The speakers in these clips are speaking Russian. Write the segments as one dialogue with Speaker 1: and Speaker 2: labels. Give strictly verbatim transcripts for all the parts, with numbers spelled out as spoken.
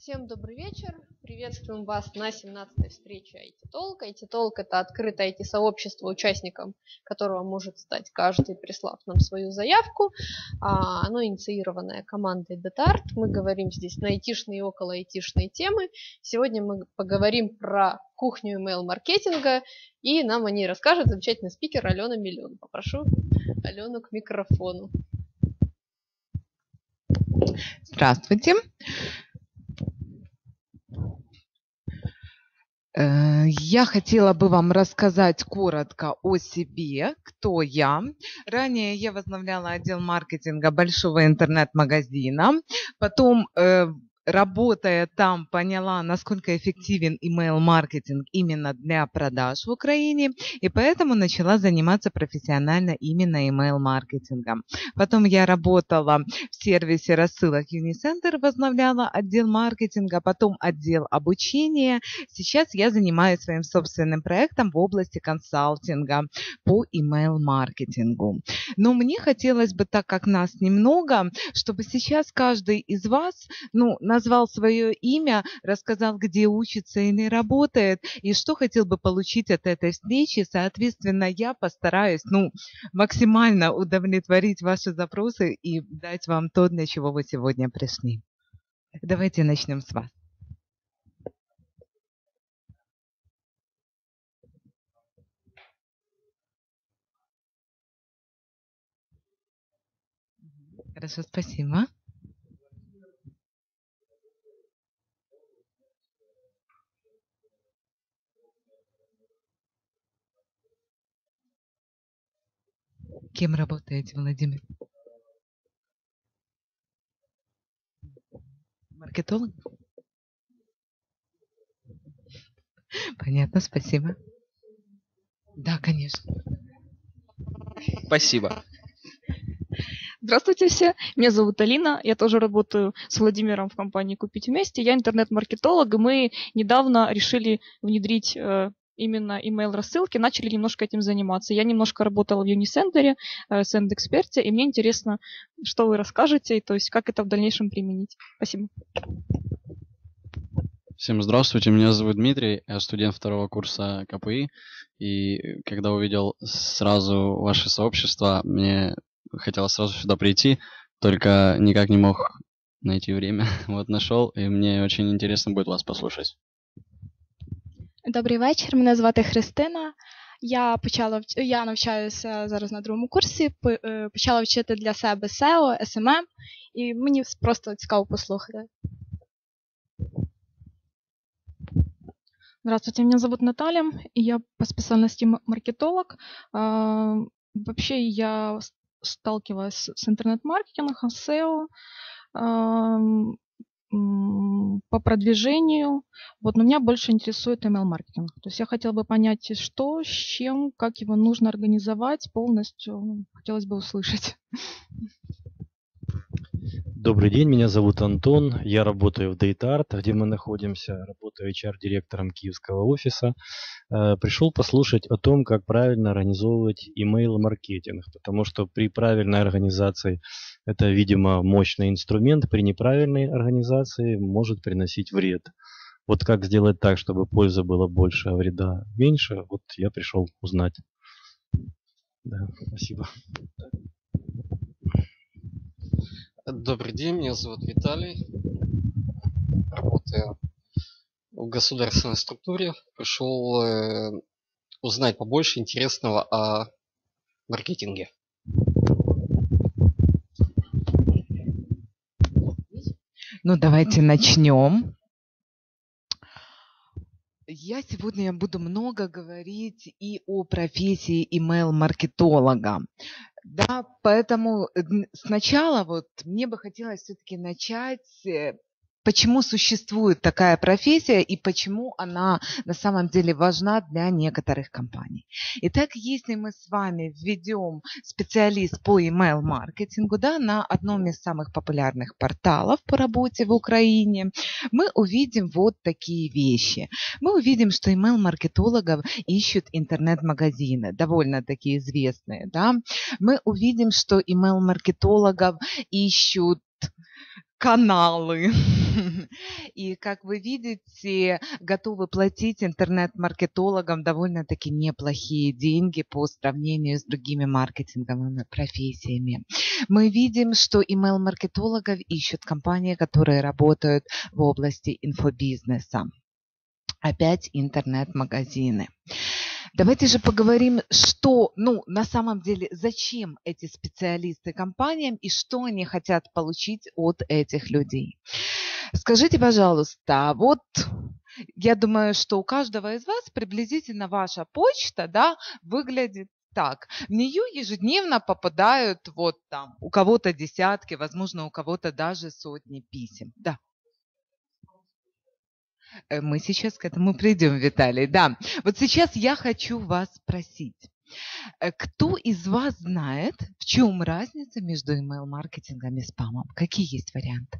Speaker 1: Всем добрый вечер. Приветствуем вас на семнадцатой встрече ай ти-Talk. ай ти-Talk – это открытое ай ти-сообщество, участником которого может стать каждый, прислав нам свою заявку. Оно инициированное командой DataArt. Мы говорим здесь на айтишные и около айтишные темы. Сегодня мы поговорим про кухню email-маркетинга, и нам о ней расскажет замечательный спикер Алена Миллион. Попрошу Алену к микрофону.
Speaker 2: Здравствуйте. Я хотела бы вам рассказать коротко о себе, кто я. Ранее я возглавляла отдел маркетинга большого интернет-магазина. Потом, работая там, поняла, насколько эффективен email-маркетинг именно для продаж в Украине, и поэтому начала заниматься профессионально именно email-маркетингом. Потом я работала в сервисе рассылок Unicenter, возглавляла отдел маркетинга, потом отдел обучения. Сейчас я занимаюсь своим собственным проектом в области консалтинга по email-маркетингу. Но мне хотелось бы, так как нас немного, чтобы сейчас каждый из вас, ну, назвал свое имя, рассказал, где учится или работает, и что хотел бы получить от этой встречи. Соответственно, я постараюсь, ну, максимально удовлетворить ваши запросы и дать вам то, для чего вы сегодня пришли. Давайте начнем с вас. Хорошо, спасибо. Кем работаете, Владимир? Маркетолог? Понятно, спасибо. Да, конечно.
Speaker 3: Спасибо.
Speaker 4: Здравствуйте все, меня зовут Алина, я тоже работаю с Владимиром в компании «Купить вместе». Я интернет-маркетолог, и мы недавно решили внедрить э, именно email-рассылки, начали немножко этим заниматься. Я немножко работала в Unicenter, э, с End-эксперте, и мне интересно, что вы расскажете, то есть как это в дальнейшем применить. Спасибо.
Speaker 3: Всем здравствуйте, меня зовут Дмитрий, я студент второго курса ка пэ и, и когда увидел сразу ваше сообщество, мне хотелось сразу сюда прийти, только никак не мог найти время. Вот нашел, і мені дуже інтересно буде вас послухати.
Speaker 5: Добрий вечір, мене звати Христина. Я почала я навчаюся зараз на другому курсі, почала вчити для себе сео, ес ем ем, і мені просто цікаво послухати.
Speaker 6: Здравствуйте, меня зовут Наталья, и я по специальности маркетолог. Вообще я сталкивалась с интернет-маркетингом, сео, по продвижению, вот, но меня больше интересует email-маркетинг. То есть я хотела бы понять, что, с чем, как его нужно организовать полностью. Хотелось бы услышать.
Speaker 7: Добрый день, меня зовут Антон, я работаю в DataArt, где мы находимся, работаю эйч ар-директором киевского офиса. Пришел послушать о том, как правильно организовывать email-маркетинг, потому что при правильной организации это, видимо, мощный инструмент, при неправильной организации может приносить вред. Вот как сделать так, чтобы пользы было больше, а вреда меньше, вот я пришел узнать. Да, спасибо.
Speaker 8: Добрый день, меня зовут Виталий, работаю в государственной структуре, пришел э, узнать побольше интересного о маркетинге.
Speaker 2: Ну, давайте начнем. Я сегодня буду много говорить и о профессии email-маркетолога. Да, поэтому сначала вот мне бы хотелось все-таки начать, почему существует такая профессия и почему она на самом деле важна для некоторых компаний. Итак, если мы с вами введем специалист по email-маркетингу, да, на одном из самых популярных порталов по работе в Украине, мы увидим вот такие вещи. Мы увидим, что email-маркетологов ищут интернет-магазины, довольно такие известные. Да? Мы увидим, что email-маркетологов ищут каналы, И, как вы видите, готовы платить интернет-маркетологам довольно-таки неплохие деньги по сравнению с другими маркетинговыми профессиями. Мы видим, что email-маркетологов ищут компании, которые работают в области инфобизнеса. Опять интернет-магазины. Давайте же поговорим, что, ну, на самом деле, зачем эти специалисты компаниям и что они хотят получить от этих людей. Скажите, пожалуйста, вот я думаю, что у каждого из вас приблизительно ваша почта, да, выглядит так. В нее ежедневно попадают вот там у кого-то десятки, возможно, у кого-то даже сотни писем. Да. Мы сейчас к этому придем, Виталий. Да, вот сейчас я хочу вас спросить. Кто из вас знает, в чем разница между email-маркетингом и спамом? Какие есть варианты?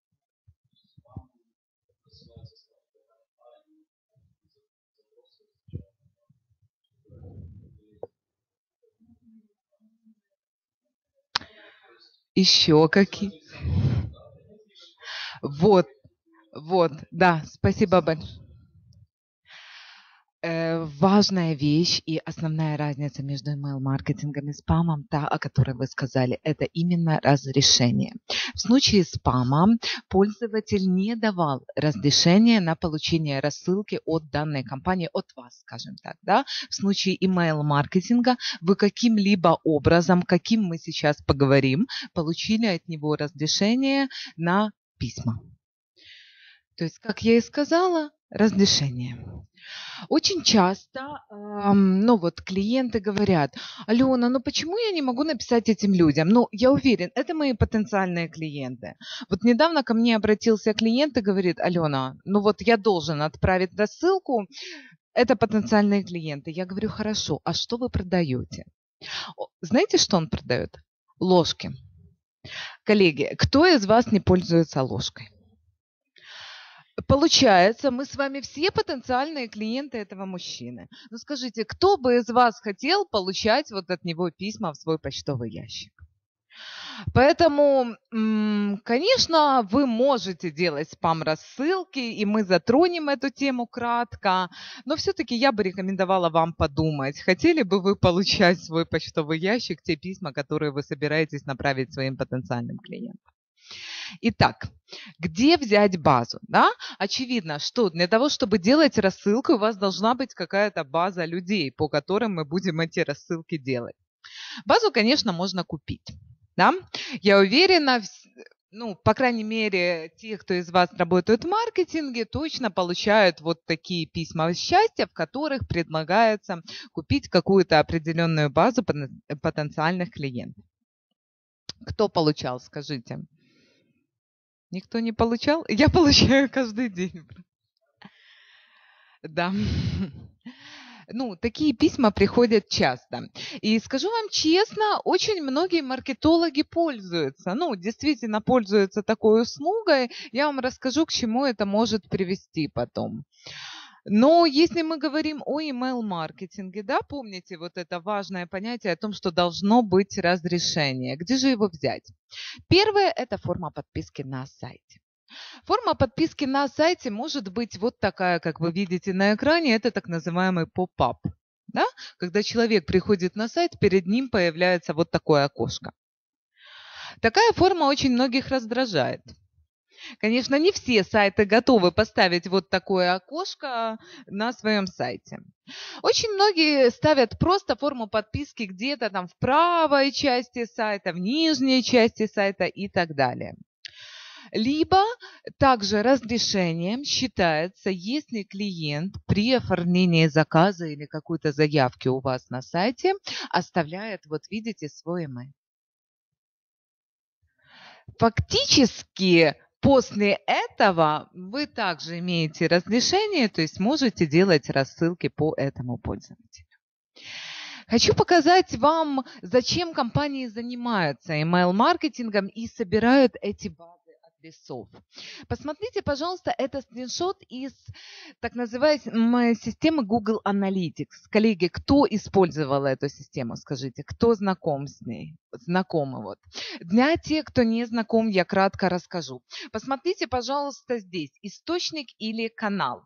Speaker 2: Еще какие? Вот. Вот, да, спасибо большое. Э, важная вещь и основная разница между email-маркетингом и спамом, та, о которой вы сказали, это именно разрешение. В случае спама пользователь не давал разрешения на получение рассылки от данной компании, от вас, скажем так. Да? В случае email-маркетинга вы каким-либо образом, каким мы сейчас поговорим, получили от него разрешение на письма. То есть, как я и сказала, разрешение. Очень часто, эм, ну вот, клиенты говорят: Алена, ну почему я не могу написать этим людям? Ну, я уверен, это мои потенциальные клиенты. Вот недавно ко мне обратился клиент и говорит: Алена, ну вот я должен отправить рассылку, это потенциальные клиенты. Я говорю: хорошо, а что вы продаете? Знаете, что он продает? Ложки. Коллеги, кто из вас не пользуется ложкой? Получается, мы с вами все потенциальные клиенты этого мужчины. Ну скажите, кто бы из вас хотел получать вот от него письма в свой почтовый ящик? Поэтому, конечно, вы можете делать спам-рассылки, и мы затронем эту тему кратко, но все-таки я бы рекомендовала вам подумать, хотели бы вы получать в свой почтовый ящик те письма, которые вы собираетесь направить своим потенциальным клиентам. Итак, где взять базу? Да? Очевидно, что для того, чтобы делать рассылку, у вас должна быть какая-то база людей, по которым мы будем эти рассылки делать. Базу, конечно, можно купить. Да? Я уверена, ну, по крайней мере, те, кто из вас работают в маркетинге, точно получают вот такие письма счастья, в которых предлагается купить какую-то определенную базу потенциальных клиентов. Кто получал, скажите? Никто не получал? Я получаю каждый день. Да. Ну, такие письма приходят часто. И скажу вам честно, очень многие маркетологи пользуются. Ну, действительно пользуются такой услугой. Я вам расскажу, к чему это может привести потом. Но если мы говорим о email-маркетинге, да, помните вот это важное понятие о том, что должно быть разрешение. Где же его взять? Первое – это форма подписки на сайте. Форма подписки на сайте может быть вот такая, как вы видите на экране, это так называемый поп-ап. Да? Когда человек приходит на сайт, перед ним появляется вот такое окошко. Такая форма очень многих раздражает. Конечно, не все сайты готовы поставить вот такое окошко на своем сайте. Очень многие ставят просто форму подписки где-то там в правой части сайта, в нижней части сайта и так далее. Либо также разрешением считается, если клиент при оформлении заказа или какой-то заявки у вас на сайте оставляет, вот видите, свой email. Фактически после этого вы также имеете разрешение, то есть можете делать рассылки по этому пользователю. Хочу показать вам, зачем компании занимаются email-маркетингом и собирают эти базы адресов. Посмотрите, пожалуйста, это скриншот из так называемой системы Google Analytics. Коллеги, кто использовал эту систему, скажите, кто знаком с ней? знакомы. Вот. Для тех, кто не знаком, я кратко расскажу. Посмотрите, пожалуйста, здесь источник или канал.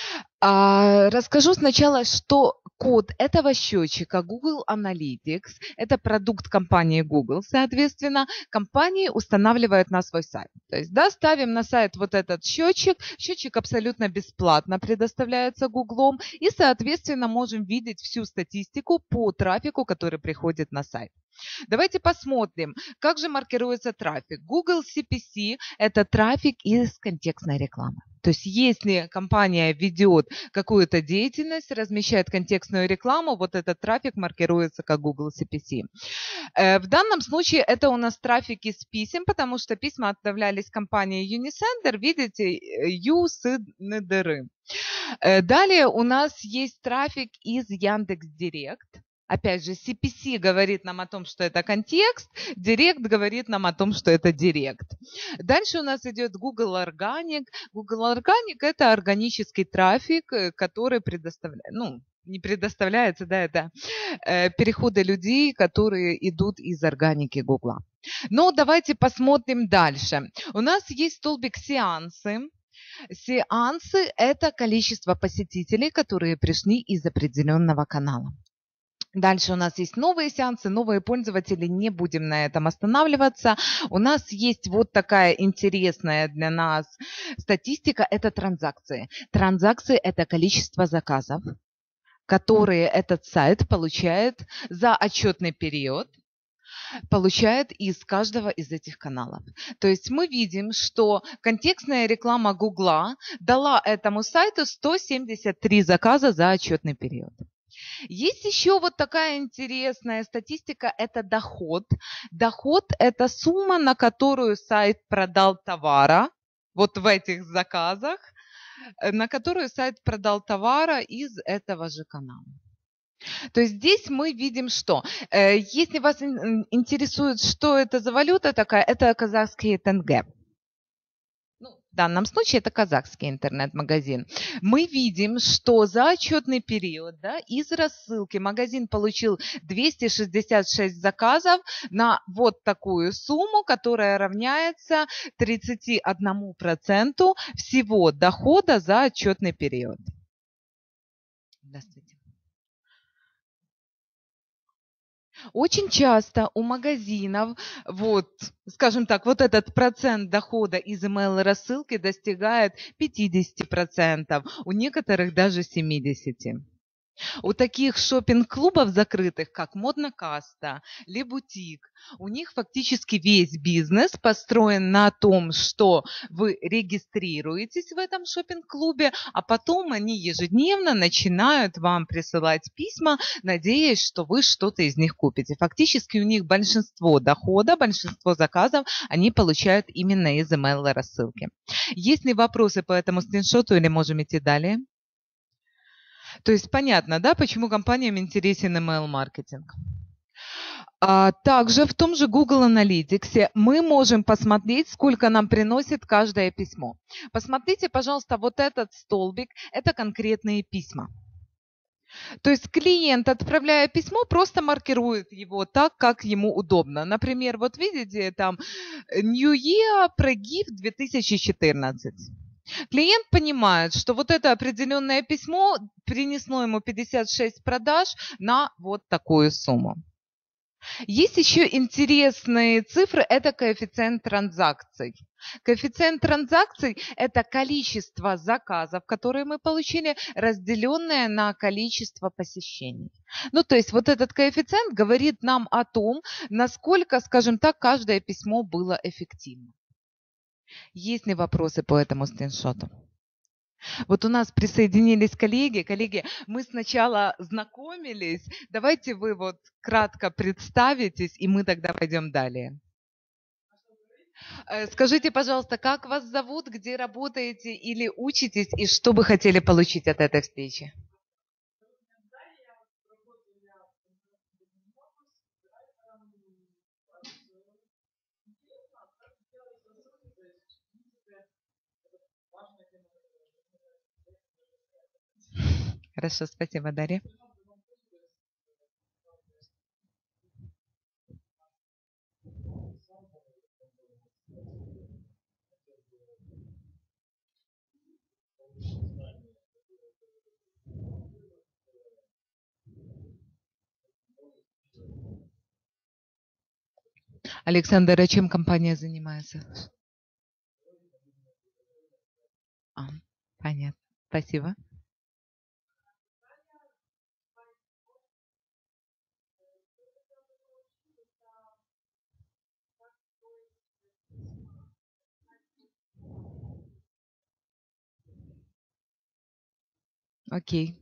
Speaker 2: А, расскажу сначала, что код этого счетчика Google Analytics, это продукт компании Google, соответственно, компании устанавливают на свой сайт. То есть, да, ставим на сайт вот этот счетчик, счетчик абсолютно бесплатно предоставляется Google, и, соответственно, можем видеть всю статистику по трафику, который приходит на сайт. Давайте посмотрим, как же маркируется трафик. Google си пи си– это трафик из контекстной рекламы. То есть если компания ведет какую-то деятельность, размещает контекстную рекламу, вот этот трафик маркируется как Google си пи си. В данном случае это у нас трафик из писем, потому что письма отправлялись компанией Unisender, видите, Юсындеры. Далее у нас есть трафик из Яндекс.Директ. Опять же, си пи си говорит нам о том, что это контекст, Директ говорит нам о том, что это Директ. Дальше у нас идет Google Organic. Google Organic– это органический трафик, который предоставляет, ну, не предоставляется, да, это э, переходы людей, которые идут из органики Google. Но давайте посмотрим дальше. У нас есть столбик сеансы. Сеансы– это количество посетителей, которые пришли из определенного канала. Дальше у нас есть новые сеансы, новые пользователи, не будем на этом останавливаться. У нас есть вот такая интересная для нас статистика, это транзакции. Транзакции – это количество заказов, которые этот сайт получает за отчетный период, получает из каждого из этих каналов. То есть мы видим, что контекстная реклама Гугла дала этому сайту сто семьдесят три заказа за отчетный период. Есть еще вот такая интересная статистика, это доход. Доход– это сумма, на которую сайт продал товара, вот в этих заказах, на которую сайт продал товара из этого же канала. То есть здесь мы видим, что э, если вас интересует, что это за валюта такая, это казахские тенге. В данном случае это казахский интернет-магазин. Мы видим, что за отчетный период, да, из рассылки магазин получил двести шестьдесят шесть заказов на вот такую сумму, которая равняется тридцати одному проценту всего дохода за отчетный период. Здравствуйте. Очень часто у магазинов, вот, скажем так, вот этот процент дохода из email-рассылки достигает пятидесяти процентов, у некоторых даже семидесяти процентов. У таких шопинг-клубов закрытых, как Моднокаста, Лебутик, у них фактически весь бизнес построен на том, что вы регистрируетесь в этом шопинг-клубе, а потом они ежедневно начинают вам присылать письма, надеясь, что вы что-то из них купите. Фактически у них большинство дохода, большинство заказов они получают именно из email-рассылки. Есть ли вопросы по этому скриншоту или можем идти далее? То есть понятно, да, почему компаниям интересен email-маркетинг. А также в том же Google Analytics мы можем посмотреть, сколько нам приносит каждое письмо. Посмотрите, пожалуйста, вот этот столбик – это конкретные письма. То есть клиент, отправляя письмо, просто маркирует его так, как ему удобно. Например, вот видите, там New Year Pre-Gift две тысячи четырнадцать. Клиент понимает, что вот это определенное письмо принесло ему пятьдесят шесть продаж на вот такую сумму. Есть еще интересные цифры, это коэффициент транзакций. Коэффициент транзакций – это количество заказов, которые мы получили, разделенное на количество посещений. Ну, то есть вот этот коэффициент говорит нам о том, насколько, скажем так, каждое письмо было эффективно. Есть ли вопросы по этому скриншоту? Вот у нас присоединились коллеги. Коллеги, мы сначала знакомились. Давайте вы вот кратко представитесь, и мы тогда пойдем далее. Скажите, пожалуйста, как вас зовут, где работаете или учитесь, и что бы хотели получить от этой встречи? Хорошо, спасибо, Дарья. Александр, а чем компания занимается? А, понятно. Спасибо. Окей.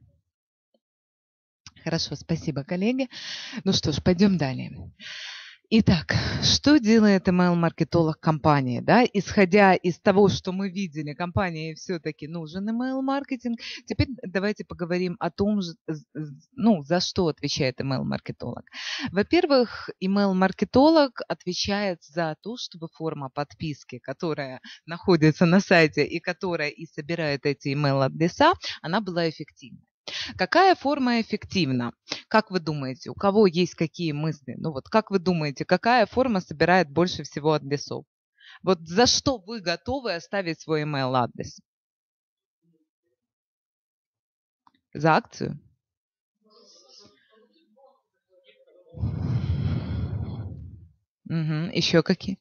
Speaker 2: Хорошо, спасибо, коллеги. Ну что ж, пойдем далее. Итак, что делает email-маркетолог компании? Да? Исходя из того, что мы видели, компании все-таки нужен email-маркетинг. Теперь давайте поговорим о том, ну, за что отвечает email-маркетолог. Во-первых, email-маркетолог отвечает за то, чтобы форма подписки, которая находится на сайте и которая и собирает эти email-адреса, она была эффективной. Какая форма эффективна? Как вы думаете, у кого есть какие мысли? Ну вот как вы думаете, какая форма собирает больше всего адресов? Вот за что вы готовы оставить свой email адрес? За акцию? Угу. Еще какие?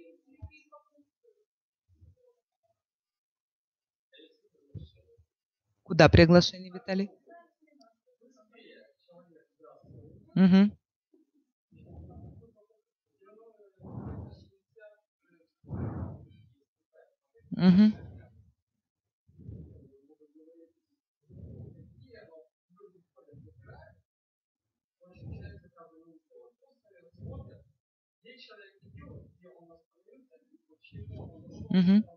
Speaker 2: Куда приглашение, Виталий? Угу. Угу. Угу.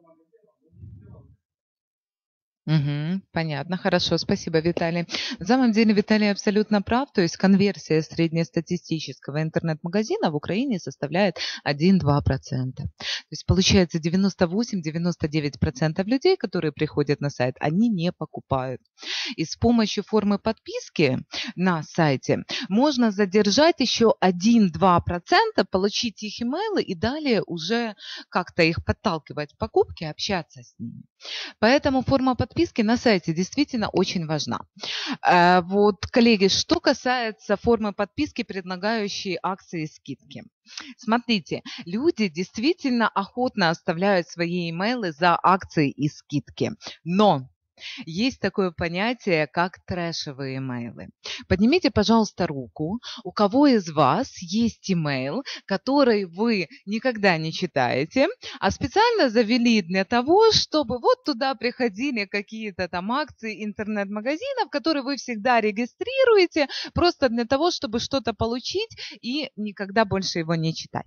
Speaker 2: Угу, понятно, хорошо, спасибо, Виталий. На самом деле Виталий абсолютно прав, то есть конверсия среднестатистического интернет-магазина в Украине составляет один-два процента. То есть получается девяносто восемь - девяносто девять процентов людей, которые приходят на сайт, они не покупают. И с помощью формы подписки на сайте можно задержать еще один-два процента, получить их имейлы и далее уже как-то их подталкивать к покупке, общаться с ними. Поэтому форма подписки на сайте действительно очень важна. Вот, коллеги, что касается формы подписки, предлагающей акции и скидки. Смотрите, люди действительно охотно оставляют свои имейлы за акции и скидки, но есть такое понятие, как трэшевые имейлы. Поднимите, пожалуйста, руку, у кого из вас есть имейл, который вы никогда не читаете, а специально завели для того, чтобы вот туда приходили какие-то там акции интернет-магазинов, которые вы всегда регистрируете, просто для того, чтобы что-то получить и никогда больше его не читать.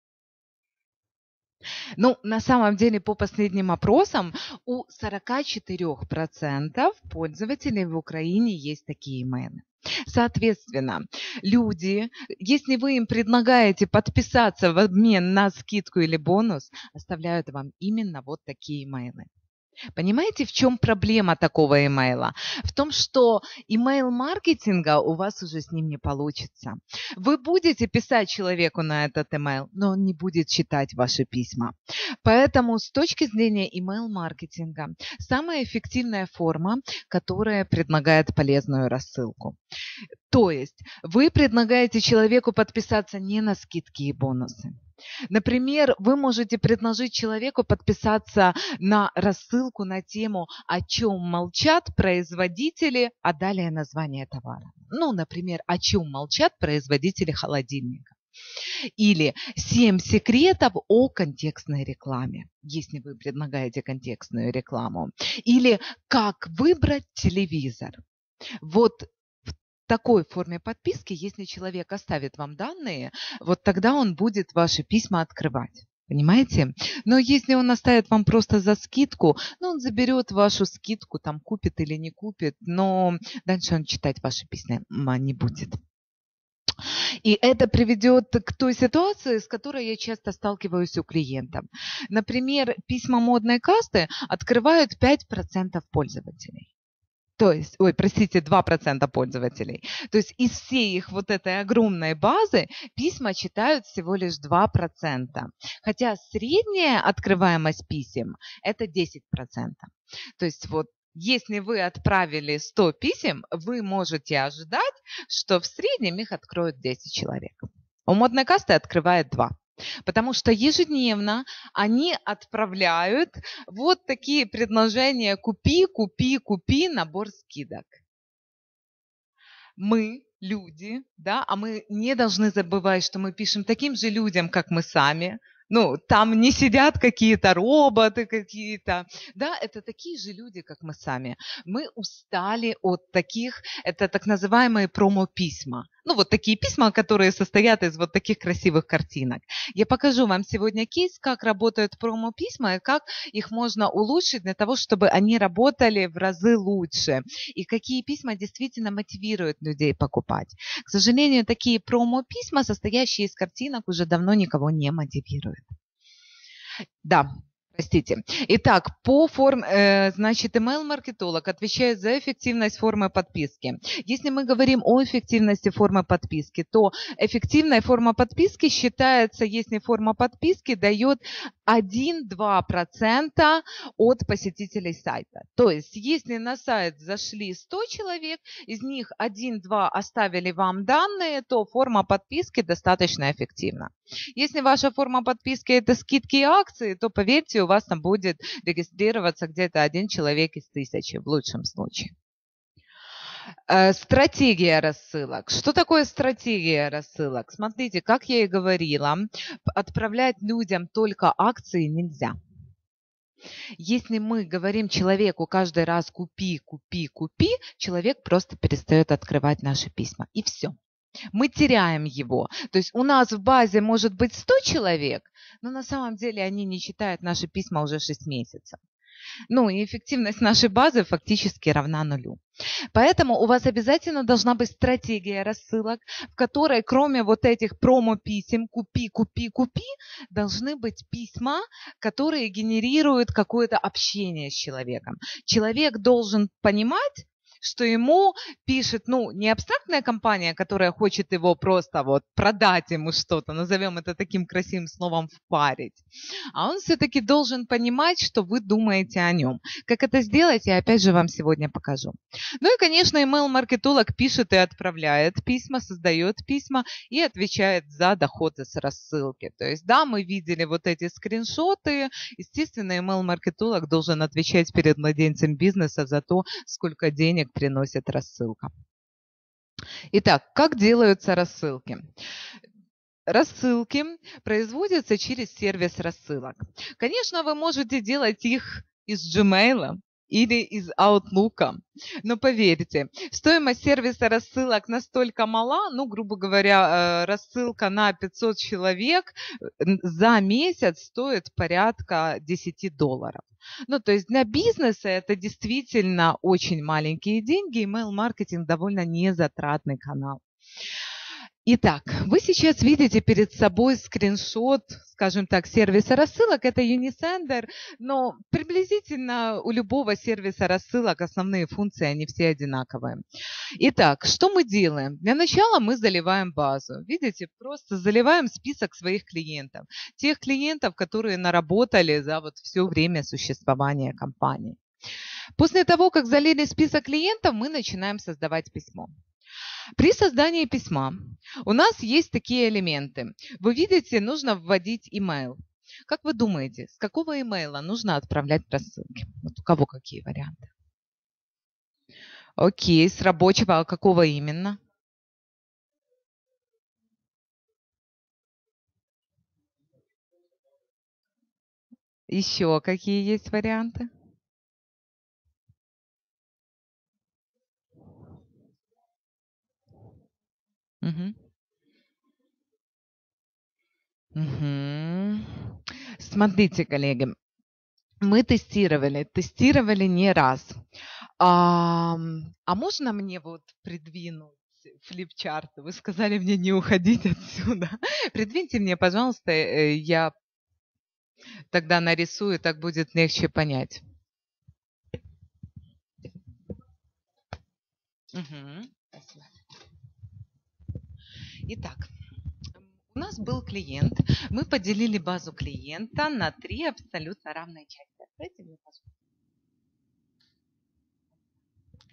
Speaker 2: Ну, на самом деле, по последним опросам, у сорок четыре процента пользователей в Украине есть такие имейлы. Соответственно, люди, если вы им предлагаете подписаться в обмен на скидку или бонус, оставляют вам именно вот такие имейлы. Понимаете, в чем проблема такого имейла? В том, что имейл-маркетинга у вас уже с ним не получится. Вы будете писать человеку на этот имейл, но он не будет читать ваши письма. Поэтому с точки зрения имейл-маркетинга самая эффективная форма, которая предлагает полезную рассылку. То есть вы предлагаете человеку подписаться не на скидки и бонусы. Например, вы можете предложить человеку подписаться на рассылку на тему «О чем молчат производители», а далее название товара. Ну, например, «О чем молчат производители холодильника». Или «Семь секретов о контекстной рекламе», если вы предлагаете контекстную рекламу. Или «Как выбрать телевизор». Вот в такой форме подписки, если человек оставит вам данные, вот тогда он будет ваши письма открывать. Понимаете? Но если он оставит вам просто за скидку, ну, он заберет вашу скидку, там, купит или не купит, но дальше он читать ваши письма не будет. И это приведет к той ситуации, с которой я часто сталкиваюсь у клиентов. Например, письма модной касты открывают пять процентов пользователей. То есть, ой, простите, два процента пользователей. То есть из всей их вот этой огромной базы письма читают всего лишь два процента. Хотя средняя открываемость писем – это десять процентов. То есть вот если вы отправили сто писем, вы можете ожидать, что в среднем их откроют десять человек. У модной касты открывает два. Потому что ежедневно они отправляют вот такие предложения: купи, купи, купи, набор скидок. Мы люди, да, а мы не должны забывать, что мы пишем таким же людям, как мы сами. Ну, там не сидят какие-то роботы какие-то, да, это такие же люди, как мы сами. Мы устали от таких, это так называемые промо-письма. Ну, вот такие письма, которые состоят из вот таких красивых картинок. Я покажу вам сегодня кейс, как работают промо-письма и как их можно улучшить для того, чтобы они работали в разы лучше. И какие письма действительно мотивируют людей покупать. К сожалению, такие промо-письма, состоящие из картинок, уже давно никого не мотивируют. Да, простите. Итак, по форм, э, значит, email-маркетолог отвечает за эффективность формы подписки. Если мы говорим о эффективности формы подписки, то эффективная форма подписки считается, если форма подписки дает один-два процента от посетителей сайта. То есть, если на сайт зашли сто человек, из них один-два оставили вам данные, то форма подписки достаточно эффективна. Если ваша форма подписки – это скидки и акции, то, поверьте, у вас там будет регистрироваться где-то один человек из тысячи в лучшем случае. Стратегия рассылок. Что такое стратегия рассылок? Смотрите, как я и говорила, отправлять людям только акции нельзя. Если мы говорим человеку каждый раз «купи, купи, купи», человек просто перестает открывать наши письма. И все. Мы теряем его. То есть у нас в базе может быть сто человек, но на самом деле они не читают наши письма уже шесть месяцев. Ну и эффективность нашей базы фактически равна нулю. Поэтому у вас обязательно должна быть стратегия рассылок, в которой кроме вот этих промо-писем «купи, купи, купи» должны быть письма, которые генерируют какое-то общение с человеком. Человек должен понимать, что ему пишет, ну, не абстрактная компания, которая хочет его просто вот продать ему что-то, назовем это таким красивым словом «впарить», а он все-таки должен понимать, что вы думаете о нем. Как это сделать, я опять же вам сегодня покажу. Ну и, конечно, email-маркетолог пишет и отправляет письма, создает письма и отвечает за доходы с рассылки. То есть, да, мы видели вот эти скриншоты. Естественно, email-маркетолог должен отвечать перед владельцем бизнеса за то, сколько денег приносит рассылка. Итак, как делаются рассылки? Рассылки производятся через сервис рассылок. Конечно, вы можете делать их из Gmail или из Outlook, но поверьте, стоимость сервиса рассылок настолько мала, ну, грубо говоря, рассылка на пятьсот человек за месяц стоит порядка десять долларов. Ну, то есть для бизнеса это действительно очень маленькие деньги, email-маркетинг довольно незатратный канал. Итак, вы сейчас видите перед собой скриншот, скажем так, сервиса рассылок. Это Unisender, но приблизительно у любого сервиса рассылок основные функции, они все одинаковые. Итак, что мы делаем? Для начала мы заливаем базу. Видите, просто заливаем список своих клиентов. Тех клиентов, которые наработали за вот все время существования компании. После того, как залили список клиентов, мы начинаем создавать письмо. При создании письма у нас есть такие элементы. Вы видите, нужно вводить email. Как вы думаете, с какого имейла нужно отправлять рассылки? Вот у кого какие варианты? Окей, с рабочего, а какого именно? Еще какие есть варианты? Угу. Угу. Смотрите, коллеги, мы тестировали, тестировали не раз. А, а можно мне вот придвинуть флипчарт? Вы сказали мне не уходить отсюда. Придвиньте мне, пожалуйста, я тогда нарисую, так будет легче понять. Угу. Итак, у нас был клиент. Мы поделили базу клиента на три абсолютно равные части. Откройте мне, пожалуйста.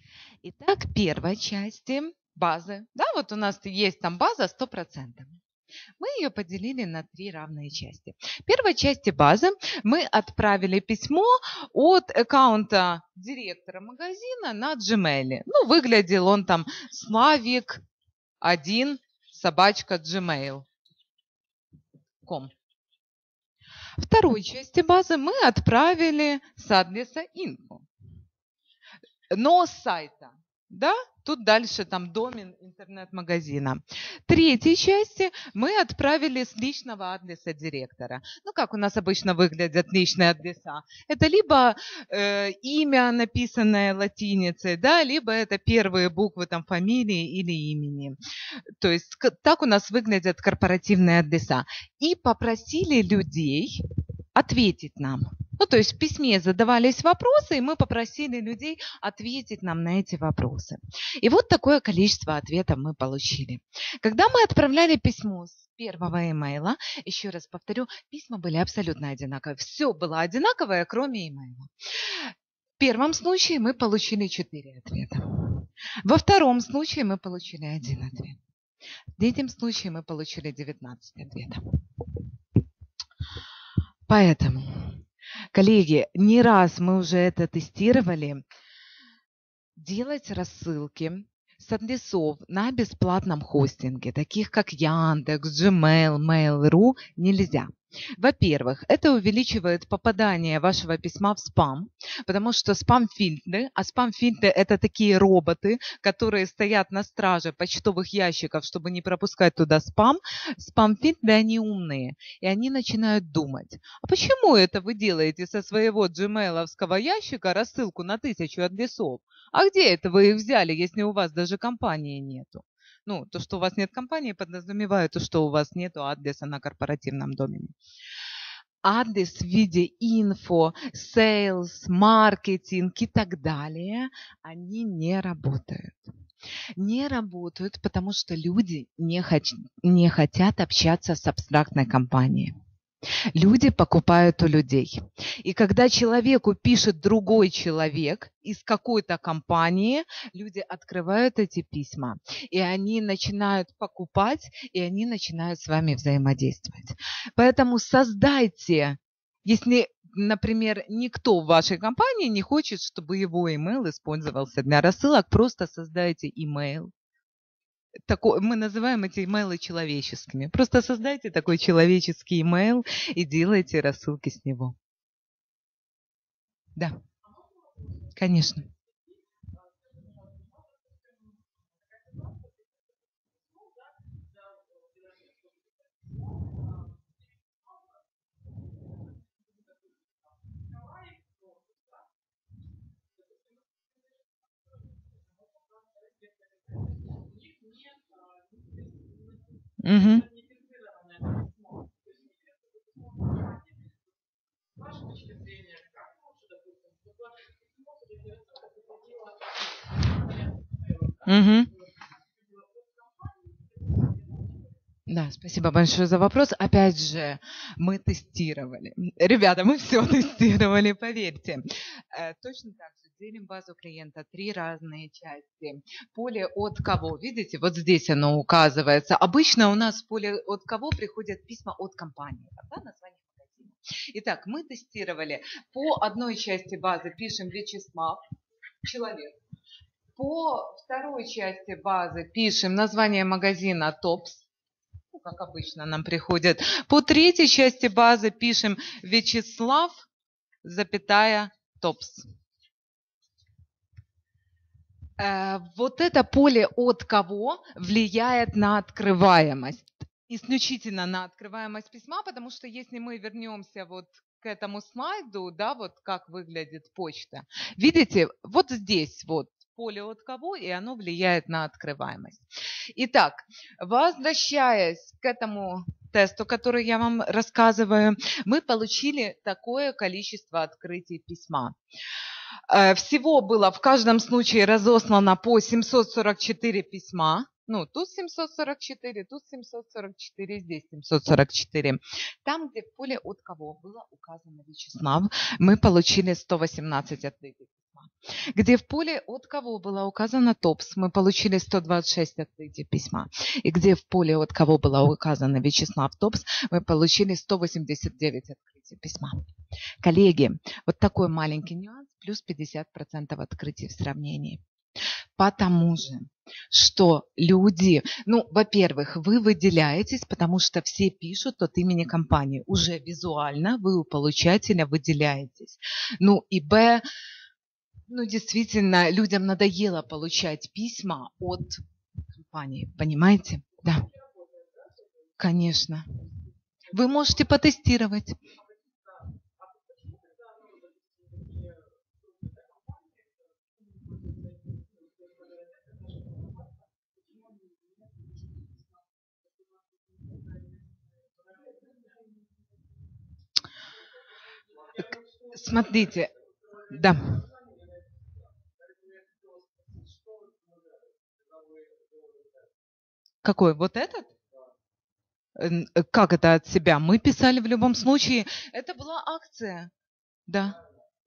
Speaker 2: Итак, первой части базы. Да, вот у нас есть там база сто процентов. Мы ее поделили на три равные части. В первой части базы мы отправили письмо от аккаунта директора магазина на Gmail. Ну, выглядел он там Славик один собачка gmail точка ком. Второй части базы мы отправили с адреса info, но с сайта, да, тут дальше там домен интернет-магазина. Третьей части мы отправили с личного адреса директора. Ну, как у нас обычно выглядят личные адреса? Это либо э, имя, написанное латиницей, да, либо это первые буквы там фамилии или имени. То есть так у нас выглядят корпоративные адреса. И попросили людей ответить нам. Ну, то есть в письме задавались вопросы, и мы попросили людей ответить нам на эти вопросы. И вот такое количество ответов мы получили. Когда мы отправляли письмо с первого имейла, еще раз повторю, письма были абсолютно одинаковые. Все было одинаковое, кроме имейла. В первом случае мы получили четыре ответа. Во втором случае мы получили один ответ. В третьем случае мы получили девятнадцать ответов. Поэтому, коллеги, не раз мы уже это тестировали. Делать рассылки с адресов на бесплатном хостинге, таких как Яндекс, Gmail, Mail.ru, нельзя. Во-первых, это увеличивает попадание вашего письма в спам, потому что спам-фильтры, а спам-фильтры это такие роботы, которые стоят на страже почтовых ящиков, чтобы не пропускать туда спам. Спам-фильтры, они умные, и они начинают думать, а почему это вы делаете со своего джимейловского ящика рассылку на тысячу адресов? А где это вы их взяли, если у вас даже компании нету? Ну, то, что у вас нет компании, подразумевает то, что у вас нет адреса на корпоративном домене. Адрес в виде инфо, sales, маркетинг и так далее, они не работают. Не работают, потому что люди не, хоч- не хотят общаться с абстрактной компанией. Люди покупают у людей. И когда человеку пишет другой человек из какой-то компании, люди открывают эти письма, и они начинают покупать, и они начинают с вами взаимодействовать. Поэтому создайте, если, например, никто в вашей компании не хочет, чтобы его email использовался для рассылок, просто создайте email. Такой, мы называем эти имейлы человеческими. Просто создайте такой человеческий имейл и делайте рассылки с него. Да, конечно. Угу. Угу. Да, спасибо большое за вопрос. Опять же, мы тестировали. Ребята, мы все тестировали, поверьте. Э, точно так же делим базу клиента, три разные части. Поле от кого, видите, вот здесь оно указывается. Обычно у нас в поле от кого приходят письма от компании, да, название магазина. Итак, мы тестировали. По одной части базы пишем Вячеслав, человек. По второй части базы пишем название магазина Топс. Как обычно нам приходят. По третьей части базы пишем Вячеслав, запятая, Топс. Э, вот это поле от кого влияет на открываемость. Исключительно на открываемость письма, потому что если мы вернемся вот к этому слайду, да, вот как выглядит почта. Видите, вот здесь вот поле от кого, и оно влияет на открываемость. Итак, возвращаясь к этому тесту, который я вам рассказываю, мы получили такое количество открытий письма. Всего было в каждом случае разослано по семьсот сорок четыре письма. Ну, тут семьсот сорок четыре, тут семьсот сорок четыре, здесь семьсот сорок четыре. Там, где в поле от кого было указано Вячеслав, мы получили сто восемнадцать открытий письма. где в поле «От кого» было указано ТОПС, мы получили сто двадцать шесть открытий письма. И где в поле «От кого» было указано Вячеслав ТОПС, мы получили сто восемьдесят девять открытий письма. Коллеги, вот такой маленький нюанс, плюс пятьдесят процентов открытий в сравнении. Потому же, что люди, ну, во-первых, вы выделяетесь, потому что все пишут от имени компании. Уже визуально вы у получателя выделяетесь. Ну и б, ну, действительно, людям надоело получать письма от компании. Понимаете? Да. Конечно. Вы можете потестировать. Смотрите, да. Какой? Вот этот? Н- Как это от себя? Мы писали в любом случае. Это была акция. Да.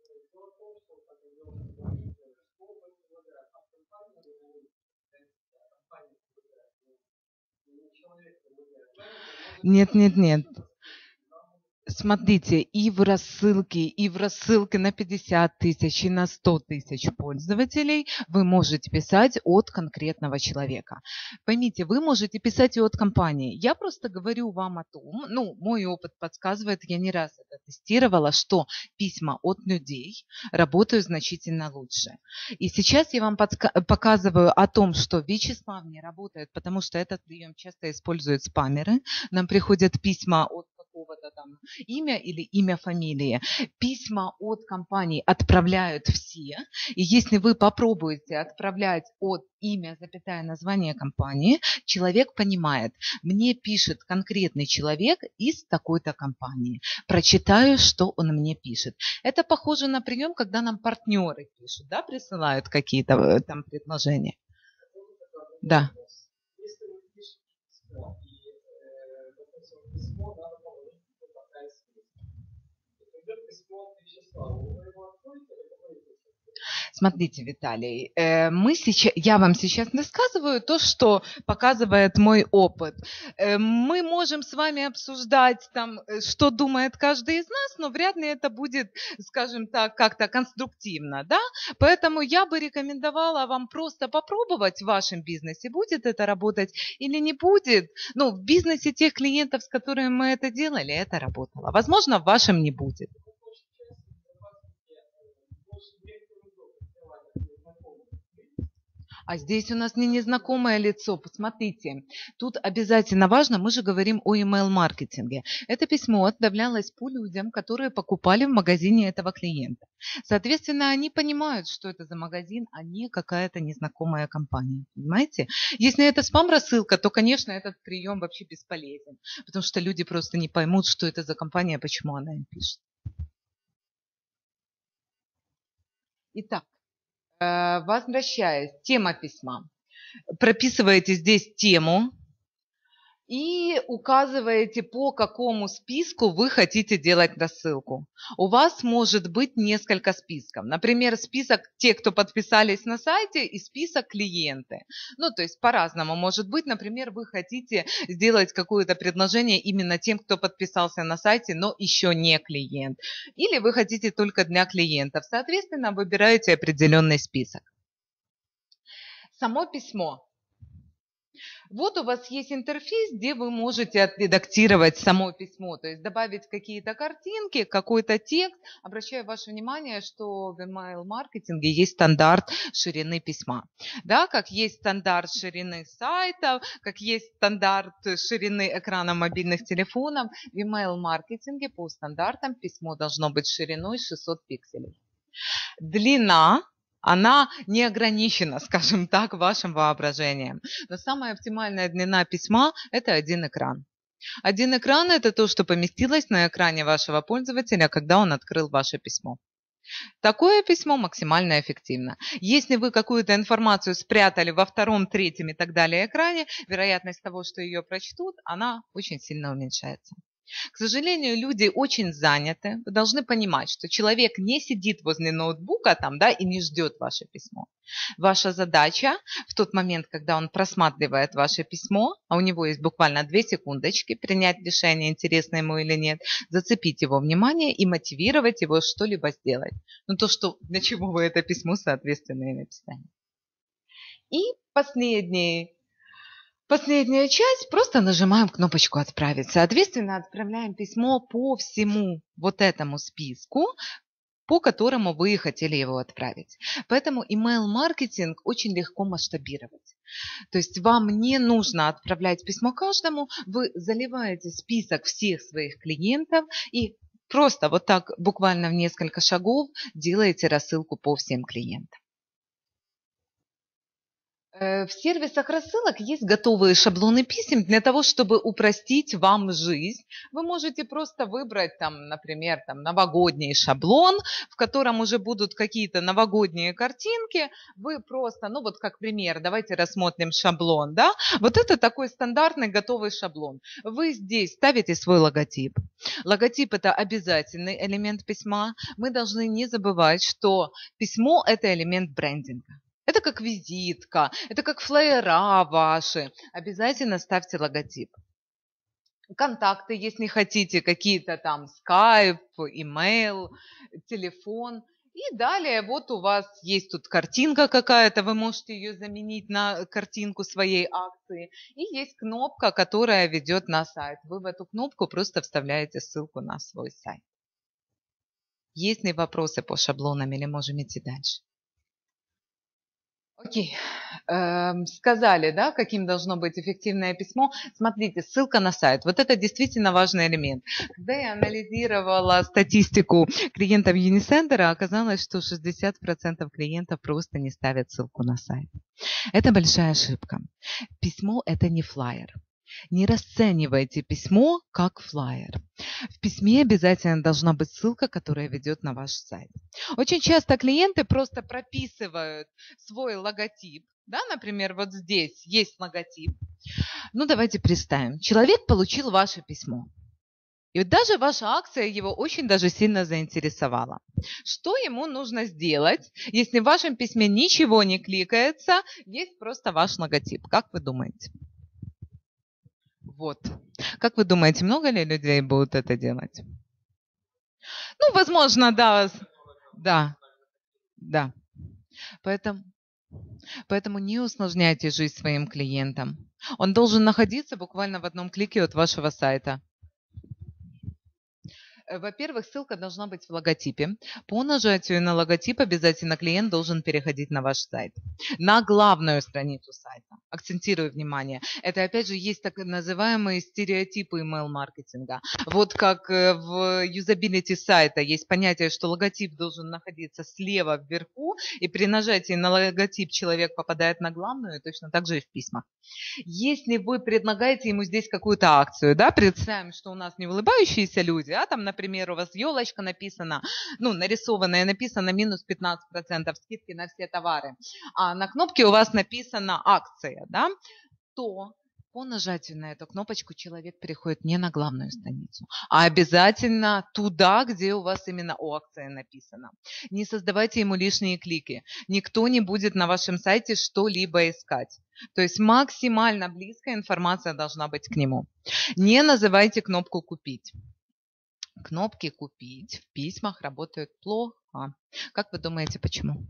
Speaker 2: Нет, нет, нет. Смотрите, и в рассылке, и в рассылке на пятьдесят тысяч, и на сто тысяч пользователей вы можете писать от конкретного человека. Поймите, вы можете писать и от компании. Я просто говорю вам о том, ну, мой опыт подсказывает, я не раз это тестировала, что письма от людей работают значительно лучше. И сейчас я вам подска- показываю о том, что Вячеслав не работает, потому что этот прием часто используют спамеры. Нам приходят письма от какого-то там имя или имя фамилии. Письма от компаний отправляют все. И если вы попробуете отправлять от имя, запятая название компании, человек понимает, мне пишет конкретный человек из такой-то компании. Прочитаю, что он мне пишет. Это похоже на прием, когда нам партнеры пишут, да, присылают какие-то э, там предложения. Да. Смотрите, Виталий, э, мы сейчас, я вам сейчас рассказываю то, что показывает мой опыт. Э, мы можем с вами обсуждать, там, э, что думает каждый из нас, но вряд ли это будет, скажем так, как-то конструктивно, да? Поэтому я бы рекомендовала вам просто попробовать в вашем бизнесе, будет это работать или не будет. Ну, в бизнесе тех клиентов, с которыми мы это делали, это работало. Возможно, в вашем не будет. А здесь у нас не незнакомое лицо. Посмотрите, тут обязательно важно, мы же говорим о email-маркетинге. Это письмо отправлялось по людям, которые покупали в магазине этого клиента. Соответственно, они понимают, что это за магазин, а не какая-то незнакомая компания. Понимаете? Если это спам-рассылка, то, конечно, этот прием вообще бесполезен, потому что люди просто не поймут, что это за компания, почему она им пишет. Итак, возвращаясь, тема письма. Прописываете здесь тему и указываете, по какому списку вы хотите делать рассылку. У вас может быть несколько списков. Например, список тех, кто подписались на сайте, и список клиенты. Ну, то есть по-разному может быть. Например, вы хотите сделать какое-то предложение именно тем, кто подписался на сайте, но еще не клиент. Или вы хотите только для клиентов. Соответственно, выбираете определенный список. Само письмо. Вот у вас есть интерфейс, где вы можете отредактировать само письмо, то есть добавить какие-то картинки, какой-то текст. Обращаю ваше внимание, что в email-маркетинге есть стандарт ширины письма. Да, как есть стандарт ширины сайтов, как есть стандарт ширины экрана мобильных телефонов. В email-маркетинге по стандартам письмо должно быть шириной шестьсот пикселей. Длина. Она не ограничена, скажем так, вашим воображением. Но самая оптимальная длина письма – это один экран. Один экран – это то, что поместилось на экране вашего пользователя, когда он открыл ваше письмо. Такое письмо максимально эффективно. Если вы какую-то информацию спрятали во втором, третьем и так далее экране, вероятность того, что ее прочтут, она очень сильно уменьшается. К сожалению, люди очень заняты. Вы должны понимать, что человек не сидит возле ноутбука там, да, и не ждет ваше письмо. Ваша задача в тот момент, когда он просматривает ваше письмо, а у него есть буквально две секундочки, принять решение, интересно ему или нет, зацепить его внимание и мотивировать его что-либо сделать. Ну, то, что, для чего вы это письмо, соответственно, и написали. И последний Последняя часть, просто нажимаем кнопочку «Отправить». Соответственно, отправляем письмо по всему вот этому списку, по которому вы хотели его отправить. Поэтому email-маркетинг очень легко масштабировать. То есть вам не нужно отправлять письмо каждому, вы заливаете список всех своих клиентов и просто вот так буквально в несколько шагов делаете рассылку по всем клиентам. В сервисах рассылок есть готовые шаблоны писем для того, чтобы упростить вам жизнь. Вы можете просто выбрать, там, например, там, новогодний шаблон, в котором уже будут какие-то новогодние картинки. Вы просто, ну вот как пример, давайте рассмотрим шаблон. Да? Вот это такой стандартный готовый шаблон. Вы здесь ставите свой логотип. Логотип – это обязательный элемент письма. Мы должны не забывать, что письмо – это элемент брендинга. Это как визитка, это как флеера ваши. Обязательно ставьте логотип. Контакты, если хотите, какие-то там скайп, имейл, телефон. И далее вот у вас есть тут картинка какая-то, вы можете ее заменить на картинку своей акции. И есть кнопка, которая ведет на сайт. Вы в эту кнопку просто вставляете ссылку на свой сайт. Есть ли вопросы по шаблонам или можем идти дальше? Окей, эм, сказали, да, каким должно быть эффективное письмо. Смотрите, ссылка на сайт. Вот это действительно важный элемент. Когда я анализировала статистику клиентов Unicenter, оказалось, что шестьдесят процентов клиентов просто не ставят ссылку на сайт. Это большая ошибка. Письмо – это не флаер. Не расценивайте письмо как флаер. В письме обязательно должна быть ссылка, которая ведет на ваш сайт. Очень часто клиенты просто прописывают свой логотип. Да, например, вот здесь есть логотип. Ну, давайте представим. Человек получил ваше письмо. И вот даже ваша акция его очень даже сильно заинтересовала. Что ему нужно сделать, если в вашем письме ничего не кликается, есть просто ваш логотип? Как вы думаете? Вот. Как вы думаете, много ли людей будут это делать? Ну, возможно, да. Да. Да. Поэтому, поэтому не усложняйте жизнь своим клиентам. Он должен находиться буквально в одном клике от вашего сайта. Во-первых, ссылка должна быть в логотипе. По нажатию на логотип обязательно клиент должен переходить на ваш сайт. На главную страницу сайта. Акцентирую внимание. Это, опять же, есть так называемые стереотипы email-маркетинга. Вот как в юзабилити сайта есть понятие, что логотип должен находиться слева вверху, и при нажатии на логотип человек попадает на главную, точно так же и в письмах. Если вы предлагаете ему здесь какую-то акцию, да, представим, что у нас не улыбающиеся люди, а там, например, у вас елочка написана, ну, нарисованная, написано минус пятнадцать процентов скидки на все товары, а на кнопке у вас написана акция, да, то по нажатию на эту кнопочку человек переходит не на главную страницу, а обязательно туда, где у вас именно о акции написано. Не создавайте ему лишние клики. Никто не будет на вашем сайте что-либо искать. То есть максимально близкая информация должна быть к нему. Не называйте кнопку «Купить». Кнопки «Купить» в письмах работают плохо. Как вы думаете, почему?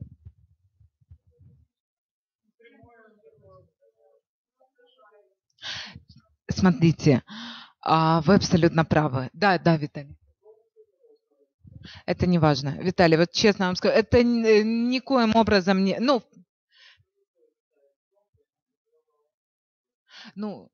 Speaker 2: Смотрите, вы абсолютно правы. Да, да, Виталий. Это не важно. Виталий, вот честно вам скажу, это никоим образом не... Ну, ну